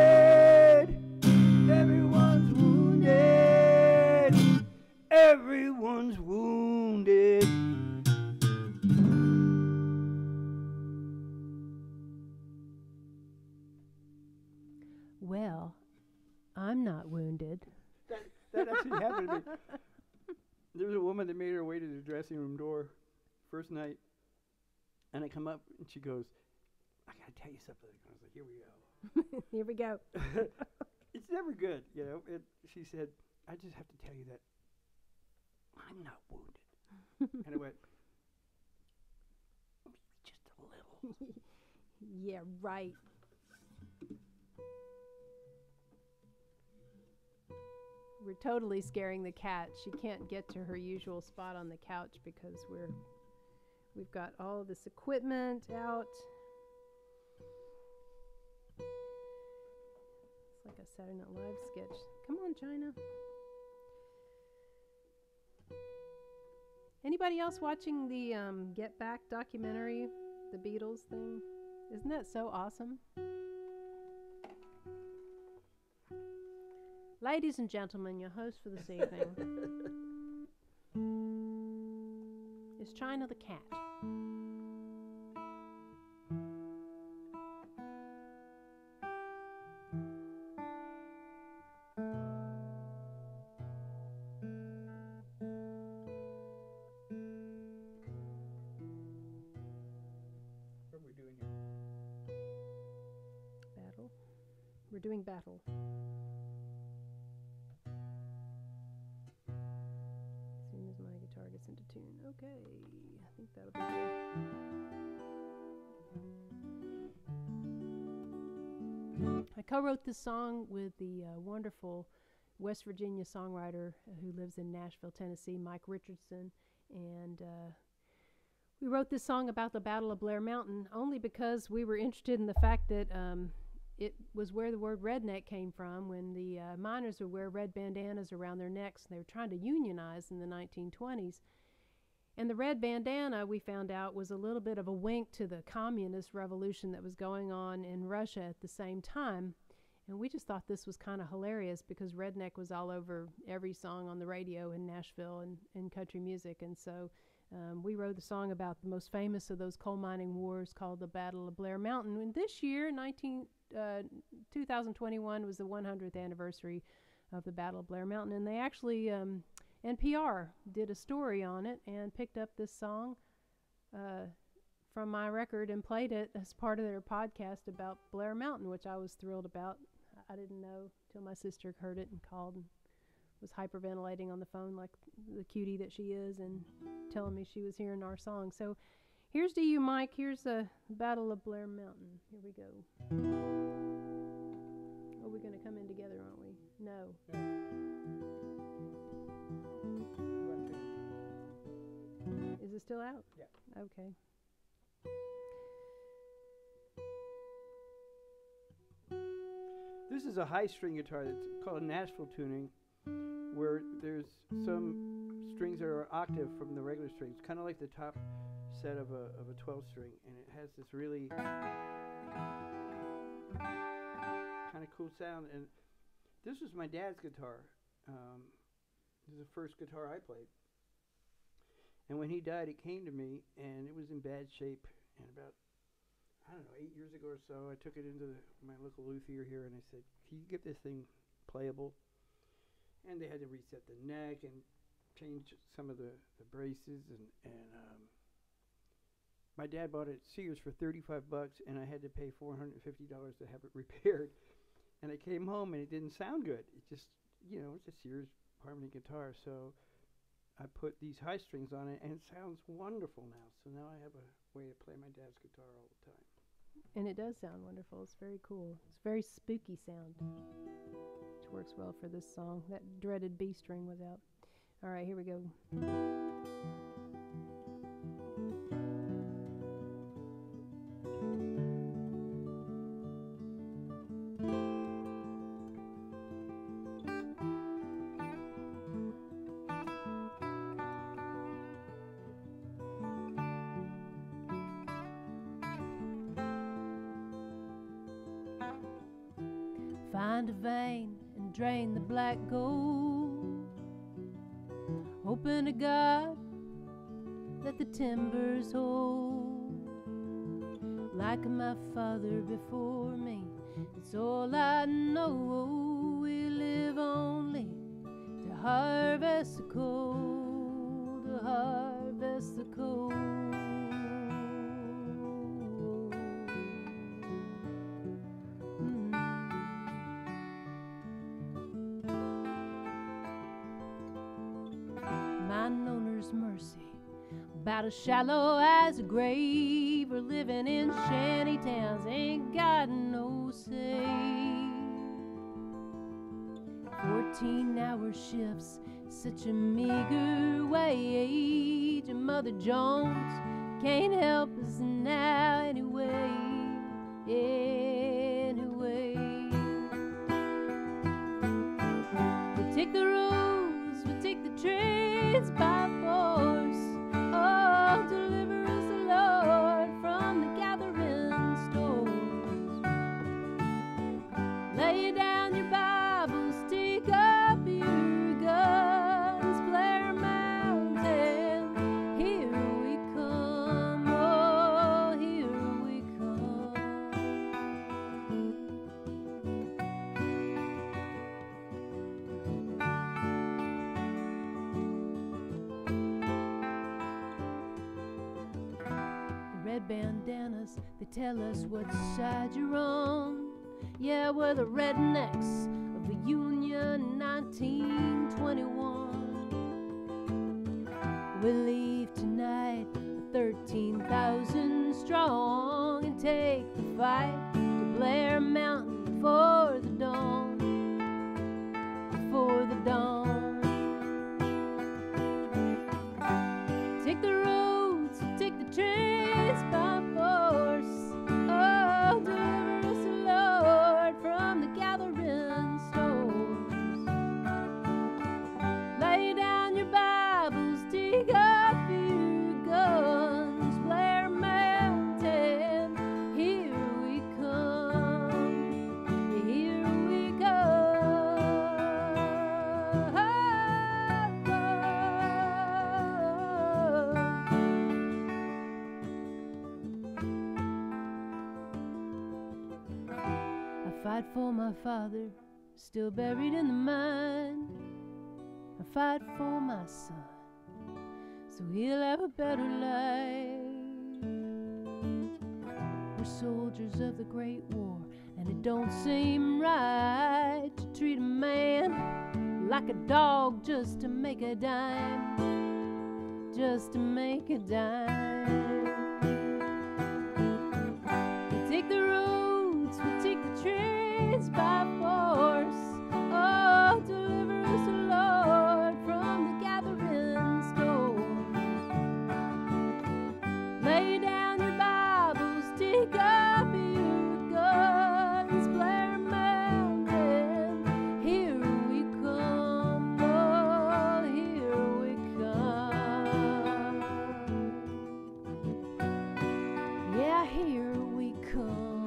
Everyone's wounded. Everyone's wounded. Well, I'm not wounded. That, that actually happened to me. There was a woman that made her way to the dressing room door first night, and I come up and she goes, I gotta tell you something. I was like, here we go. Here we go. It's never good, you know. It, she said, I just have to tell you that I'm not wounded. And I went, just a little. Yeah, right. We're totally scaring the cat. She can't get to her usual spot on the couch because we're we've got all of this equipment out. It's like a Saturday Night Live sketch. Come on, China. Anybody else watching the um, Get Back documentary, the Beatles thing? Isn't that so awesome? Ladies and gentlemen, your host for this evening is China the cat. What are we doing here? Battle. We're doing battle. Gets into tune. Okay, I think that'll be good. I co-wrote this song with the uh, wonderful West Virginia songwriter uh, who lives in Nashville, Tennessee, Mike Richardson, and uh, we wrote this song about the Battle of Blair Mountain only because we were interested in the fact that um, it was where the word redneck came from when the uh, miners would wear red bandanas around their necks, and they were trying to unionize in the nineteen twenties. And the red bandana, we found out, was a little bit of a wink to the communist revolution that was going on in Russia at the same time. And we just thought this was kind of hilarious because redneck was all over every song on the radio in Nashville and, and country music. And so um, we wrote the song about the most famous of those coal mining wars called the Battle of Blair Mountain. And this year, nineteen, uh, twenty twenty-one, was the one hundredth anniversary of the Battle of Blair Mountain. And they actually... Um, N P R did a story on it and picked up this song uh, from my record and played it as part of their podcast about Blair Mountain, which I was thrilled about. I didn't know till my sister heard it and called and was hyperventilating on the phone like the cutie that she is and telling me she was hearing our song. So here's to you, Mike. Here's the Battle of Blair Mountain. Here we go. Oh, we're going to come in together, aren't we? No. Is it still out? Yeah. Okay. This is a high string guitar that's called a Nashville tuning, where there's some strings that are octave from the regular strings, kind of like the top set of a of a twelve string, and it has this really kind of cool sound. And this was my dad's guitar. Um, this is the first guitar I played. And when he died, it came to me, and it was in bad shape. And about, I don't know, eight years ago or so, I took it into the, my local luthier here, and I said, can you get this thing playable? And they had to reset the neck and change some of the, the braces. And, and um, my dad bought it at Sears for thirty-five bucks, and I had to pay four hundred fifty dollars to have it repaired. And I came home, and it didn't sound good. It just, you know, it's a Sears harmony guitar. So I put these high strings on it, and it sounds wonderful now. So now I have a way to play my dad's guitar all the time. And it does sound wonderful. It's very cool. It's very spooky sound, which works well for this song. That dreaded B string was out. All right, here we go. Find a vein and drain the black gold, hoping to God that the timbers hold. Like my father before me, it's all I know. We live only to harvest the cold, to harvest the cold. Mine owner's mercy, about as shallow as a grave, or living in shanty towns, ain't got no say. Fourteen hour shifts, such a meager wage, and Mother Jones can't help us now anyway, anyway. We take the roads, we take the trains by force. Oh, deliver us, the Lord, from the gathering storms. Lay down your Bibles, take up your guns. Blair Mountain, here we come, oh, here we come. Red bandanas, they tell us what side you're on. Yeah, we're the rednecks of the Union nineteen twenty-one. We leave tonight, thirteen thousand strong, and take the fight to Blair Mountain before the dawn, before the dawn. Take the roads, take the trains by force. Oh, deliver us, Lord, from the gathering storms. Lay down your Bibles, take up your guns. Blair Mountain, here we come, here we I fight for my father, still buried in the mine. I fight for my son, so he'll have a better life. We're soldiers of the Great War, and it don't seem right to treat a man like a dog just to make a dime, just to make a dime. We take the roads, we take the trains by force. Oh, deliver us, Lord, from the gathering storm. Lay down your Bibles, take up your guns, Blair Mountain, here we come, oh, here we come. Yeah, here we come.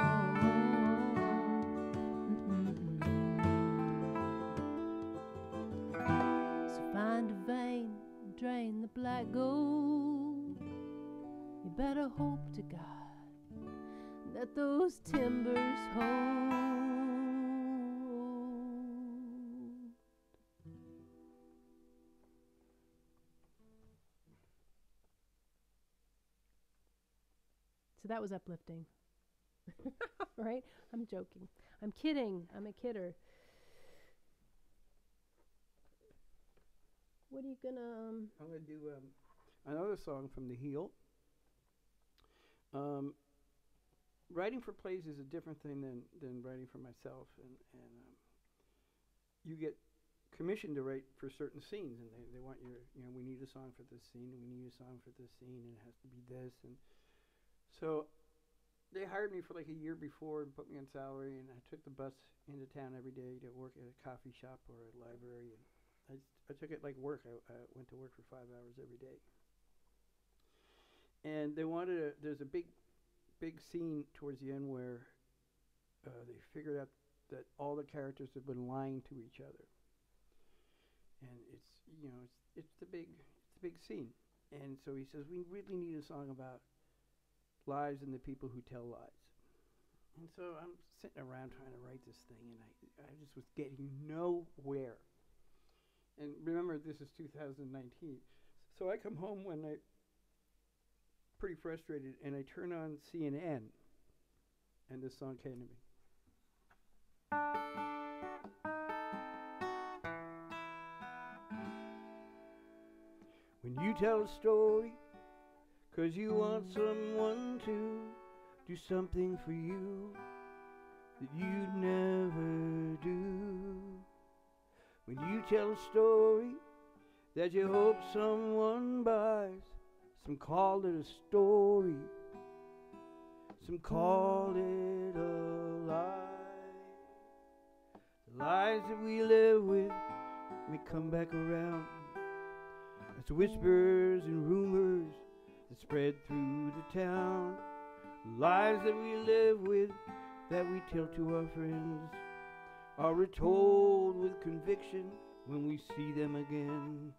Mm-mm-mm. So find a vein, drain the black gold. You better hope to God that those timbers hold. So that was uplifting. Right? I'm joking. I'm kidding. I'm a kidder. What are you gonna um I'm gonna do um, another song from The Heel. Um, writing for plays is a different thing than, than writing for myself, and, and um, you get commissioned to write for certain scenes, and they, they want your, you know, we need a song for this scene, and we need a song for this scene, and it has to be this, and so they hired me for like a year before and put me on salary, and I took the bus into town every day to work at a coffee shop or a library, and I, I took it like work. I, I went to work for five hours every day. And they wanted a, there's a big, big scene towards the end where uh, they figured out that all the characters have been lying to each other. And it's, you know, it's it's the big, it's the big scene. And so he says, we really need a song about lies and the people who tell lies. And so I'm sitting around trying to write this thing, and I, I just was getting nowhere. And remember, this is two thousand nineteen. So I come home one night, pretty frustrated, and I turn on C N N, and this song came to me. When you tell a story, 'cause you want someone to do something for you that you'd never do. When you tell a story that you hope someone buys, some call it a story, some call it a lie. The lies that we live with may come back around as whispers and rumors that spread through the town. The lies that we live with, that we tell to our friends, are retold with conviction when we see them again.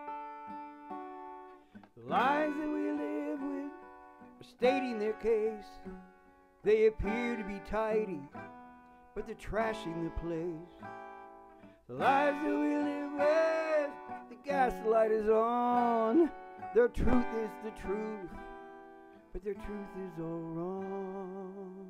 The lies that we live with are stating their case. They appear to be tidy, but they're trashing the place. The lies that we live with, the gaslight is on. Their truth is the truth, but their truth is all wrong.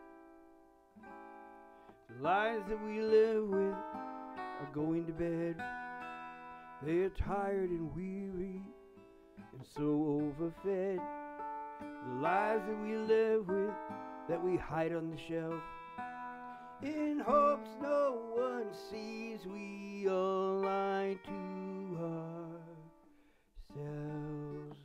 The lies that we live with are going to bed. They are tired and weary and so overfed. The lies that we live with, that we hide on the shelf, in hopes no one sees, we all lie to ourselves.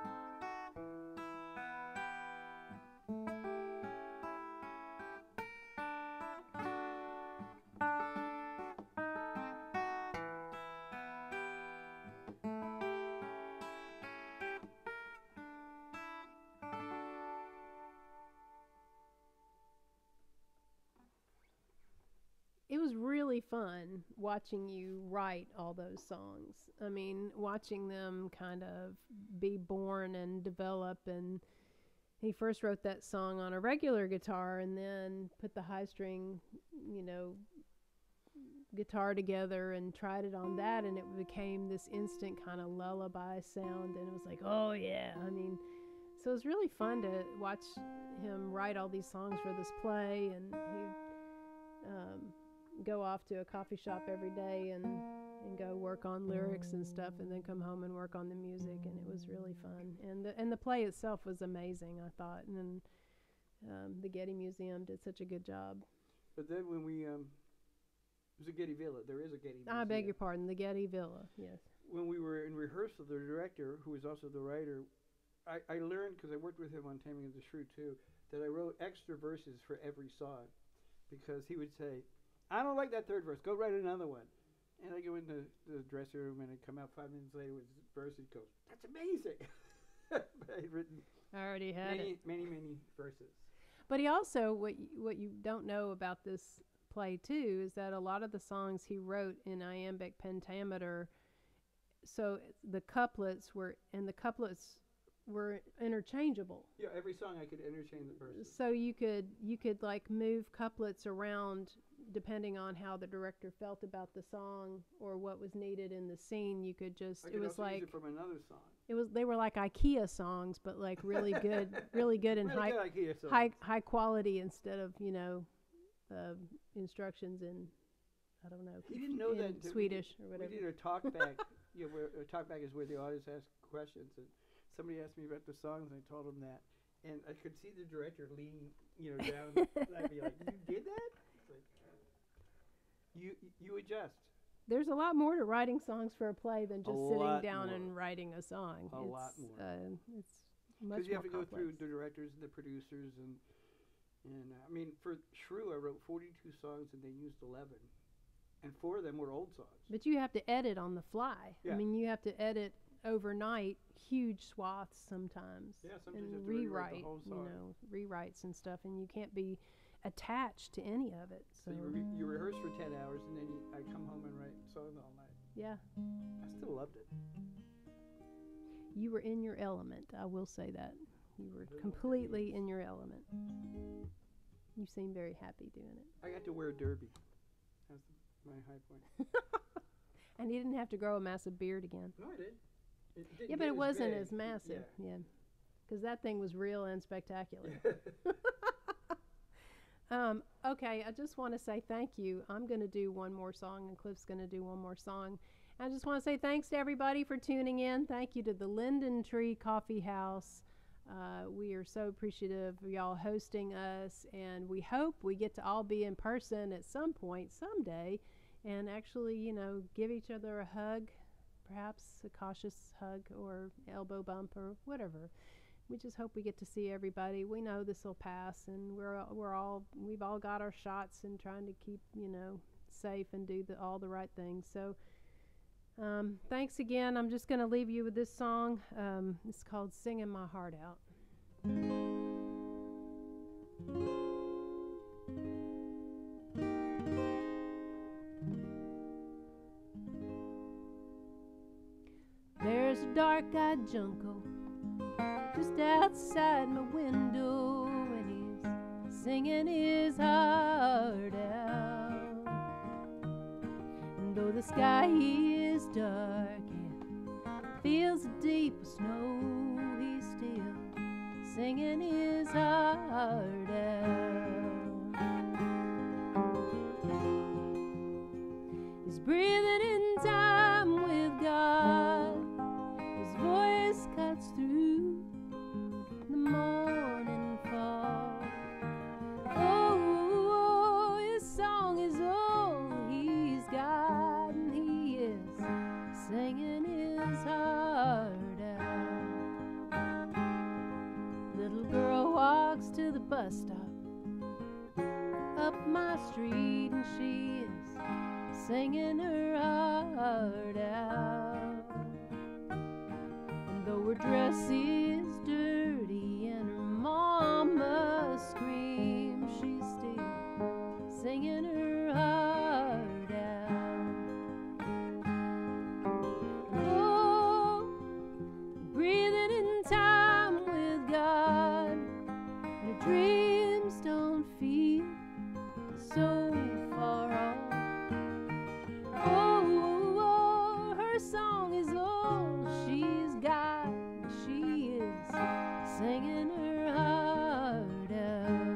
It was really fun watching you write all those songs. I mean, watching them kind of be born and develop. And he first wrote that song on a regular guitar and then put the high string, you know, guitar together and tried it on that, and it became this instant kind of lullaby sound. And it was like, oh yeah. I mean, so it was really fun to watch him write all these songs for this play, and he'd um, go off to a coffee shop every day and, and go work on lyrics and stuff, and then come home and work on the music, and it was really fun. And the, and the play itself was amazing, I thought, and then um, the Getty Museum did such a good job. But then when we, um, it was a Getty Villa, there is a Getty Museum. I beg your pardon, the Getty Villa, yes. When we were in rehearsal, the director, who was also the writer, I, I learned, because I worked with him on Taming of the Shrew too, that I wrote extra verses for every song, because he would say, I don't like that third verse, go write another one. And I go into the dressing room and I come out five minutes later with this verse, and he goes, that's amazing. But I'd written I already had many, it. many, many verses. But he also, what y- what you don't know about this play too, is that a lot of the songs he wrote in iambic pentameter, so the couplets were, and the couplets were interchangeable. Yeah, every song I could interchange the verses. So you could you could like move couplets around depending on how the director felt about the song or what was needed in the scene. You could just I it could was also like use it from another song. it was they were like IKEA songs, but like really good, really good and Really high good IKEA songs. high high quality instead of you know uh, instructions in I don't know He didn't know in that until we Swedish did- or whatever. We did a talk back. You know, where, a talk back is where the audience asks questions, and somebody asked me about the songs, and I told him that, and I could see the director lean, you know, down. I'd be like, "You did that?" It's like, you you adjust. There's a lot more to writing songs for a play than just sitting lot down more. and writing a song. A it's, lot more. Uh, it's much Because you more have to go complex. through the directors and the producers, and and uh, I mean, for Shrew, I wrote forty-two songs, and they used eleven, and four of them were old songs. But you have to edit on the fly. Yeah. I mean, you have to edit overnight huge swaths sometimes. Yeah, sometimes you and have to rewrite the rewrite, whole you song. know, rewrites and stuff, and you can't be attached to any of it. So, So you, re- you rehearse for ten hours, and then you, I come home and write songs all night. yeah, I still loved it. you were in your element. I will say that. You were don't know what that completely means. in your element. You seem very happy doing it. I got to wear a derby. That's my high point. And you didn't have to grow a massive beard again. No, I did. It didn't Yeah, but get it as wasn't big. as massive. Yeah. Yeah. Because that thing was real and spectacular. um, okay, I just want to say thank you. I'm going to do one more song, and Cliff's going to do one more song. I just want to say thanks to everybody for tuning in. Thank you to the Linden Tree Coffeehouse. Uh, we are so appreciative of y'all hosting us, and we hope we get to all be in person at some point, someday, and actually, you know, give each other a hug, perhaps a cautious hug or elbow bump or whatever. We just hope we get to see everybody. We know this will pass, and we're we're all we've all got our shots and trying to keep you know safe and do the, all the right things. So um, thanks again. I'm just going to leave you with this song. Um, it's called "Singing My Heart Out." There's a dark-eyed jungle just outside my window, and he's singing his heart out. And though the sky is dark and feels deep with snow, he's still singing his heart out. He's breathing in time with God. His voice cuts through the morning fog. Oh, his song is all he's got, and he is singing his heart out. Little girl walks to the bus stop up my street, and she is singing her heart out. And though her dress is dirty and her mama screams, she's still singing her heart out. Oh, breathing in time with God, and her dreams don't feel so far off. Oh, oh, her song is all she's got. She is singing her heart out.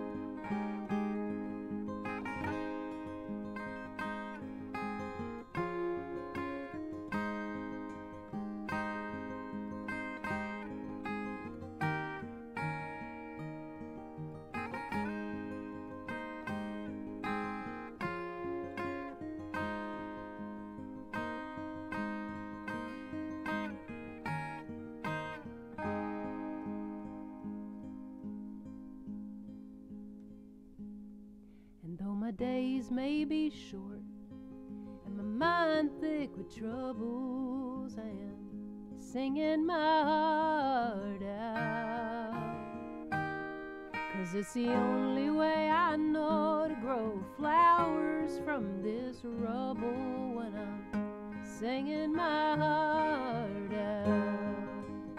And though my days may be short and my mind thick with troubles, I am singing my heart out. 'Cause it's the only way I know to grow flowers from this rubble, when I'm singing my heart out.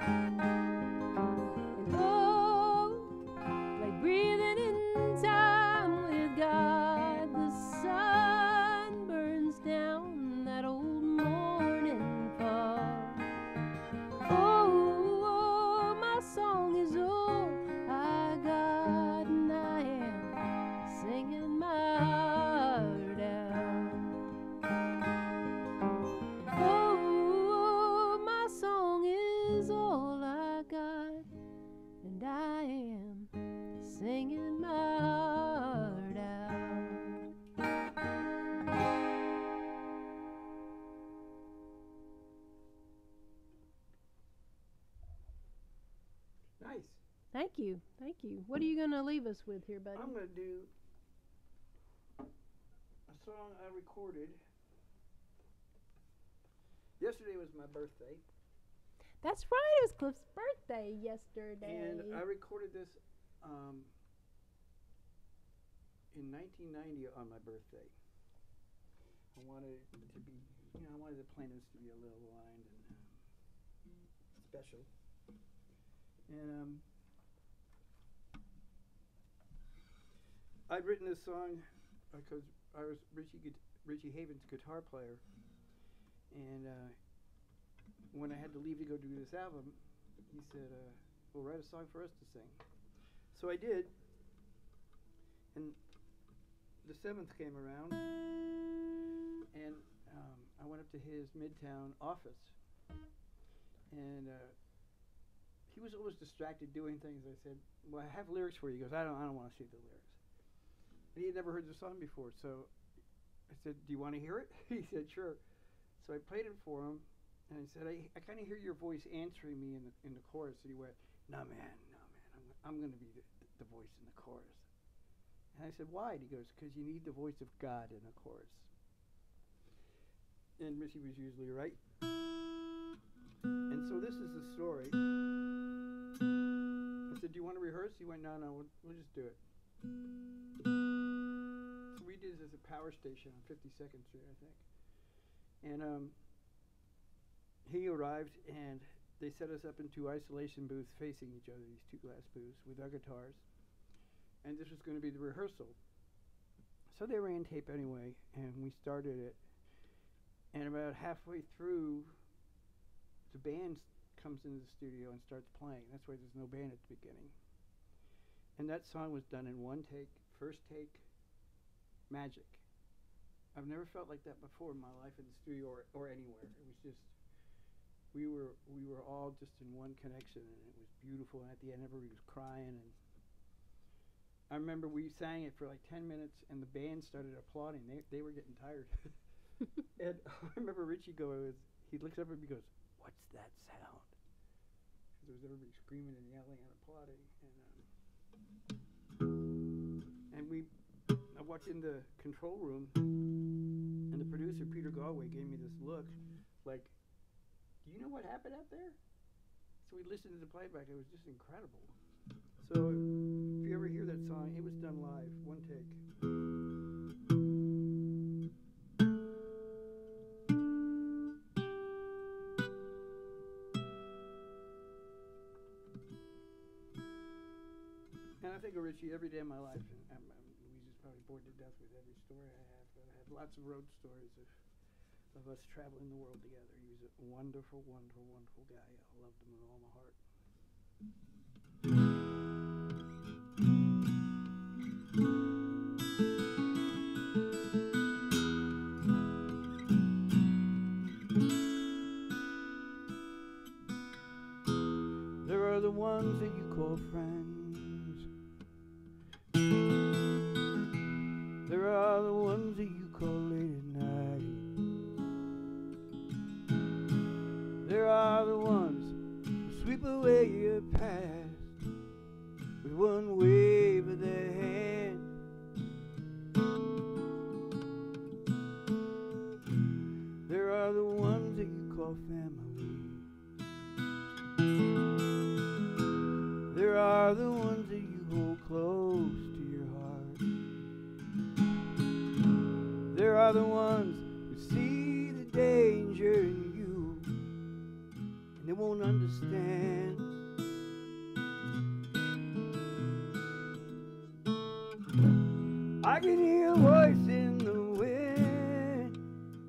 And oh, like breathing in time with God, the sun burns down that old morning fog. Oh, oh, my song is all I got, and I am singing my heart out. Oh, my song is all I got, and I am singing my heart out. Nice. Thank you, thank you. What are you going to leave us with here, buddy? I'm going to do a song I recorded. Yesterday was my birthday, That's right, it was Cliff's birthday yesterday. and I recorded this um, in nineteen ninety on my birthday. I wanted it to be, you know, I wanted the playlist to be a little lined and um, special. And um, I'd written this song because I was Richie Gu- Richie Haven's guitar player, and uh, when I had to leave to go do this album, he said, uh, "Well, write a song for us to sing." So I did, and the seventh came around, and um, I went up to his Midtown office, and uh, he was always distracted doing things. I said, "Well, I have lyrics for you." He goes, "I don't, I don't want to see the lyrics." And he had never heard the song before, so I said, "Do you want to hear it?" He said, "Sure." So I played it for him, and I said, "I, I kind of hear your voice answering me in the in the chorus." And he went, "No, man, no, man, I'm I'm going to be the, the voice in the chorus." And I said, "Why?" And he goes, "Because you need the voice of God in a chorus." And Richie was usually right. And so this is the story. I said, "Do you want to rehearse?" He went, "No, no, we'll, we'll just do it." So we did this at a power station on fifty-second Street, I think. And um, he arrived, and they set us up in two isolation booths facing each other, these two glass booths with our guitars. And this was going to be the rehearsal. So they ran tape anyway, and we started it. And about halfway through, the band comes into the studio and starts playing. That's why there's no band at the beginning. And that song was done in one take, first take, magic. I've never felt like that before in my life in the studio or, or anywhere. It was just, we were we were all just in one connection, and it was beautiful. And at the end, everybody was crying. And I remember we sang it for like ten minutes, and the band started applauding. They they were getting tired. And I remember Richie goes, he looks up at me and goes, "What's that sound?" Because there was everybody screaming and yelling and applauding. And um, and we, I walked in the control room, and the producer, Peter Galway, gave me this look like, "Do you know what happened out there?" So we listened to the playback. It was just incredible. So if you ever hear that song, it was done live, one take. And I think of Richie every day of my life. And I'm, I'm, Louise is probably bored to death with every story I have, but I have lots of road stories of of us traveling the world together. He was a wonderful, wonderful, wonderful guy. I loved him with all my heart. are the ones that you call late at night. There are the ones who sweep away your past with one wave of their hand. There are the ones that you call family. There are the ones that you hold close to your heart. There are the ones who see the danger in you and they won't understand. I can hear a voice in the wind.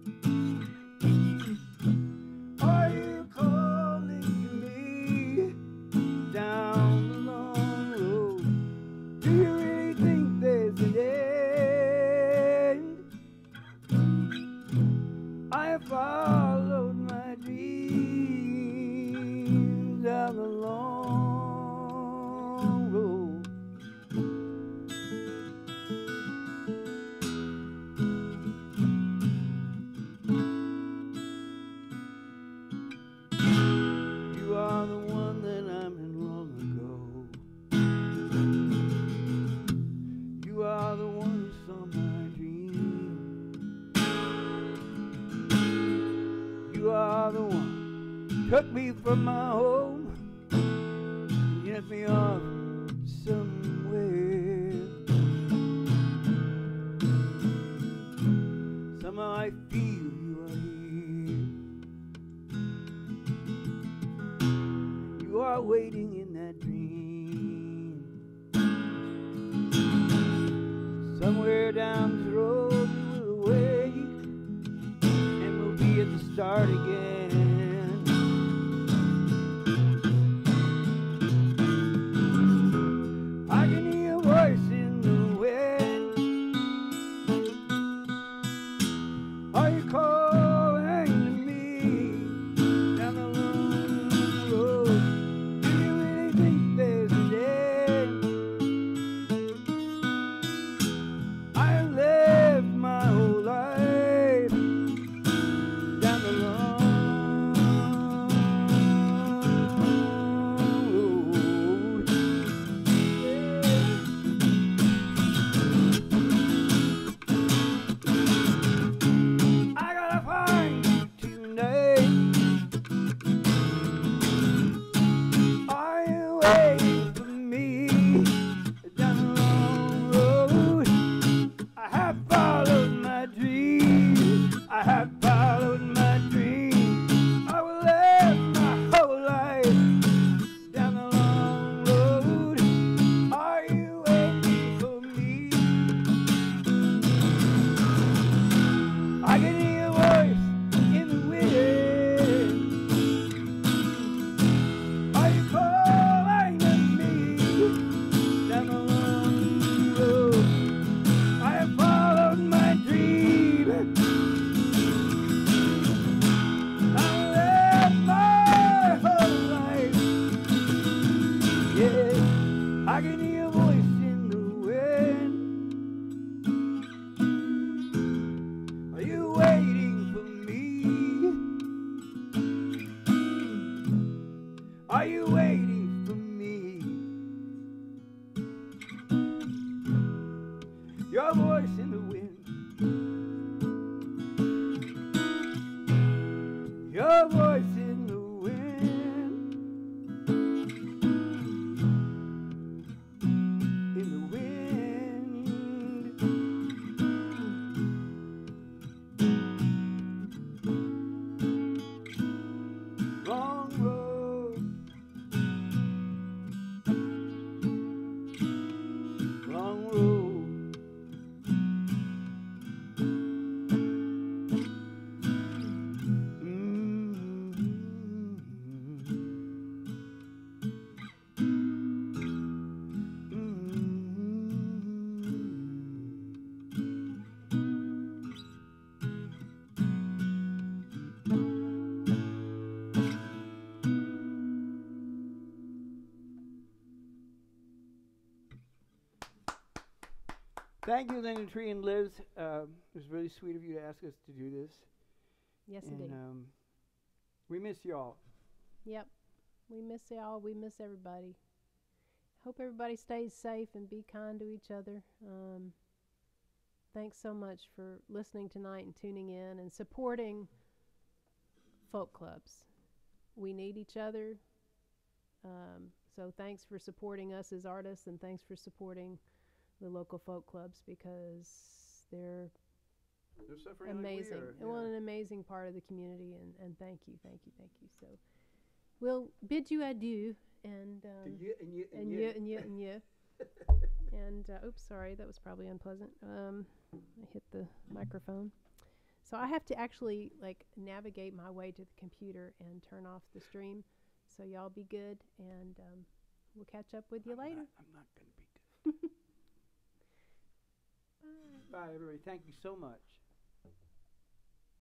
Are you calling to me down the long road? Do you really think there's an end? I have followed my dreams down the long road. You are the one that I'm in long ago. You are the one who saw my dream. You are the one who took me from my home and left me off somewhere. Somehow I feel you are here. You are waiting in that dream. Somewhere down the road we will awake and we'll be at the start again. I can hear a voice in the wind. Are you calling to me down the long road? Do you really think there's an end? I have lived my whole life down the long road. I gotta find you tonight. Are you waiting for me down the long road? I have followed my dreams. I have followed my dreams. I will live my whole life down the long road. Are you waiting for me? I can hear a voice in the wind. Are you calling to me down the long road? I have followed my dream. I lived my whole life. Yeah, I can hear a voice in the wind. Are you waiting for me? Are you waiting for me? Your voice in the wind. Your voice in the wind. In the wind. Long road. Long road. Thank you, Linden Tree and Liz. Uh, it was really sweet of you to ask us to do this. Yes, and, indeed. Um, we miss you all. Yep. We miss y'all. We miss everybody. Hope everybody stays safe and be kind to each other. Um, thanks so much for listening tonight and tuning in and supporting folk clubs. We need each other. Um, so thanks for supporting us as artists, and thanks for supporting the local folk clubs, because they're They're suffering amazing. like we are. Well, Yeah. an amazing part of the community, and, and thank you, thank you, thank you. So we'll bid you adieu, and um, To you and you and, and you. you and you and you. And uh, oops, sorry, that was probably unpleasant. Um, I hit the microphone. So I have to actually like navigate my way to the computer and turn off the stream. So y'all be good, and um, we'll catch up with you I'm later. Not, I'm not going to be good. Bye. Bye, everybody. Thank you so much.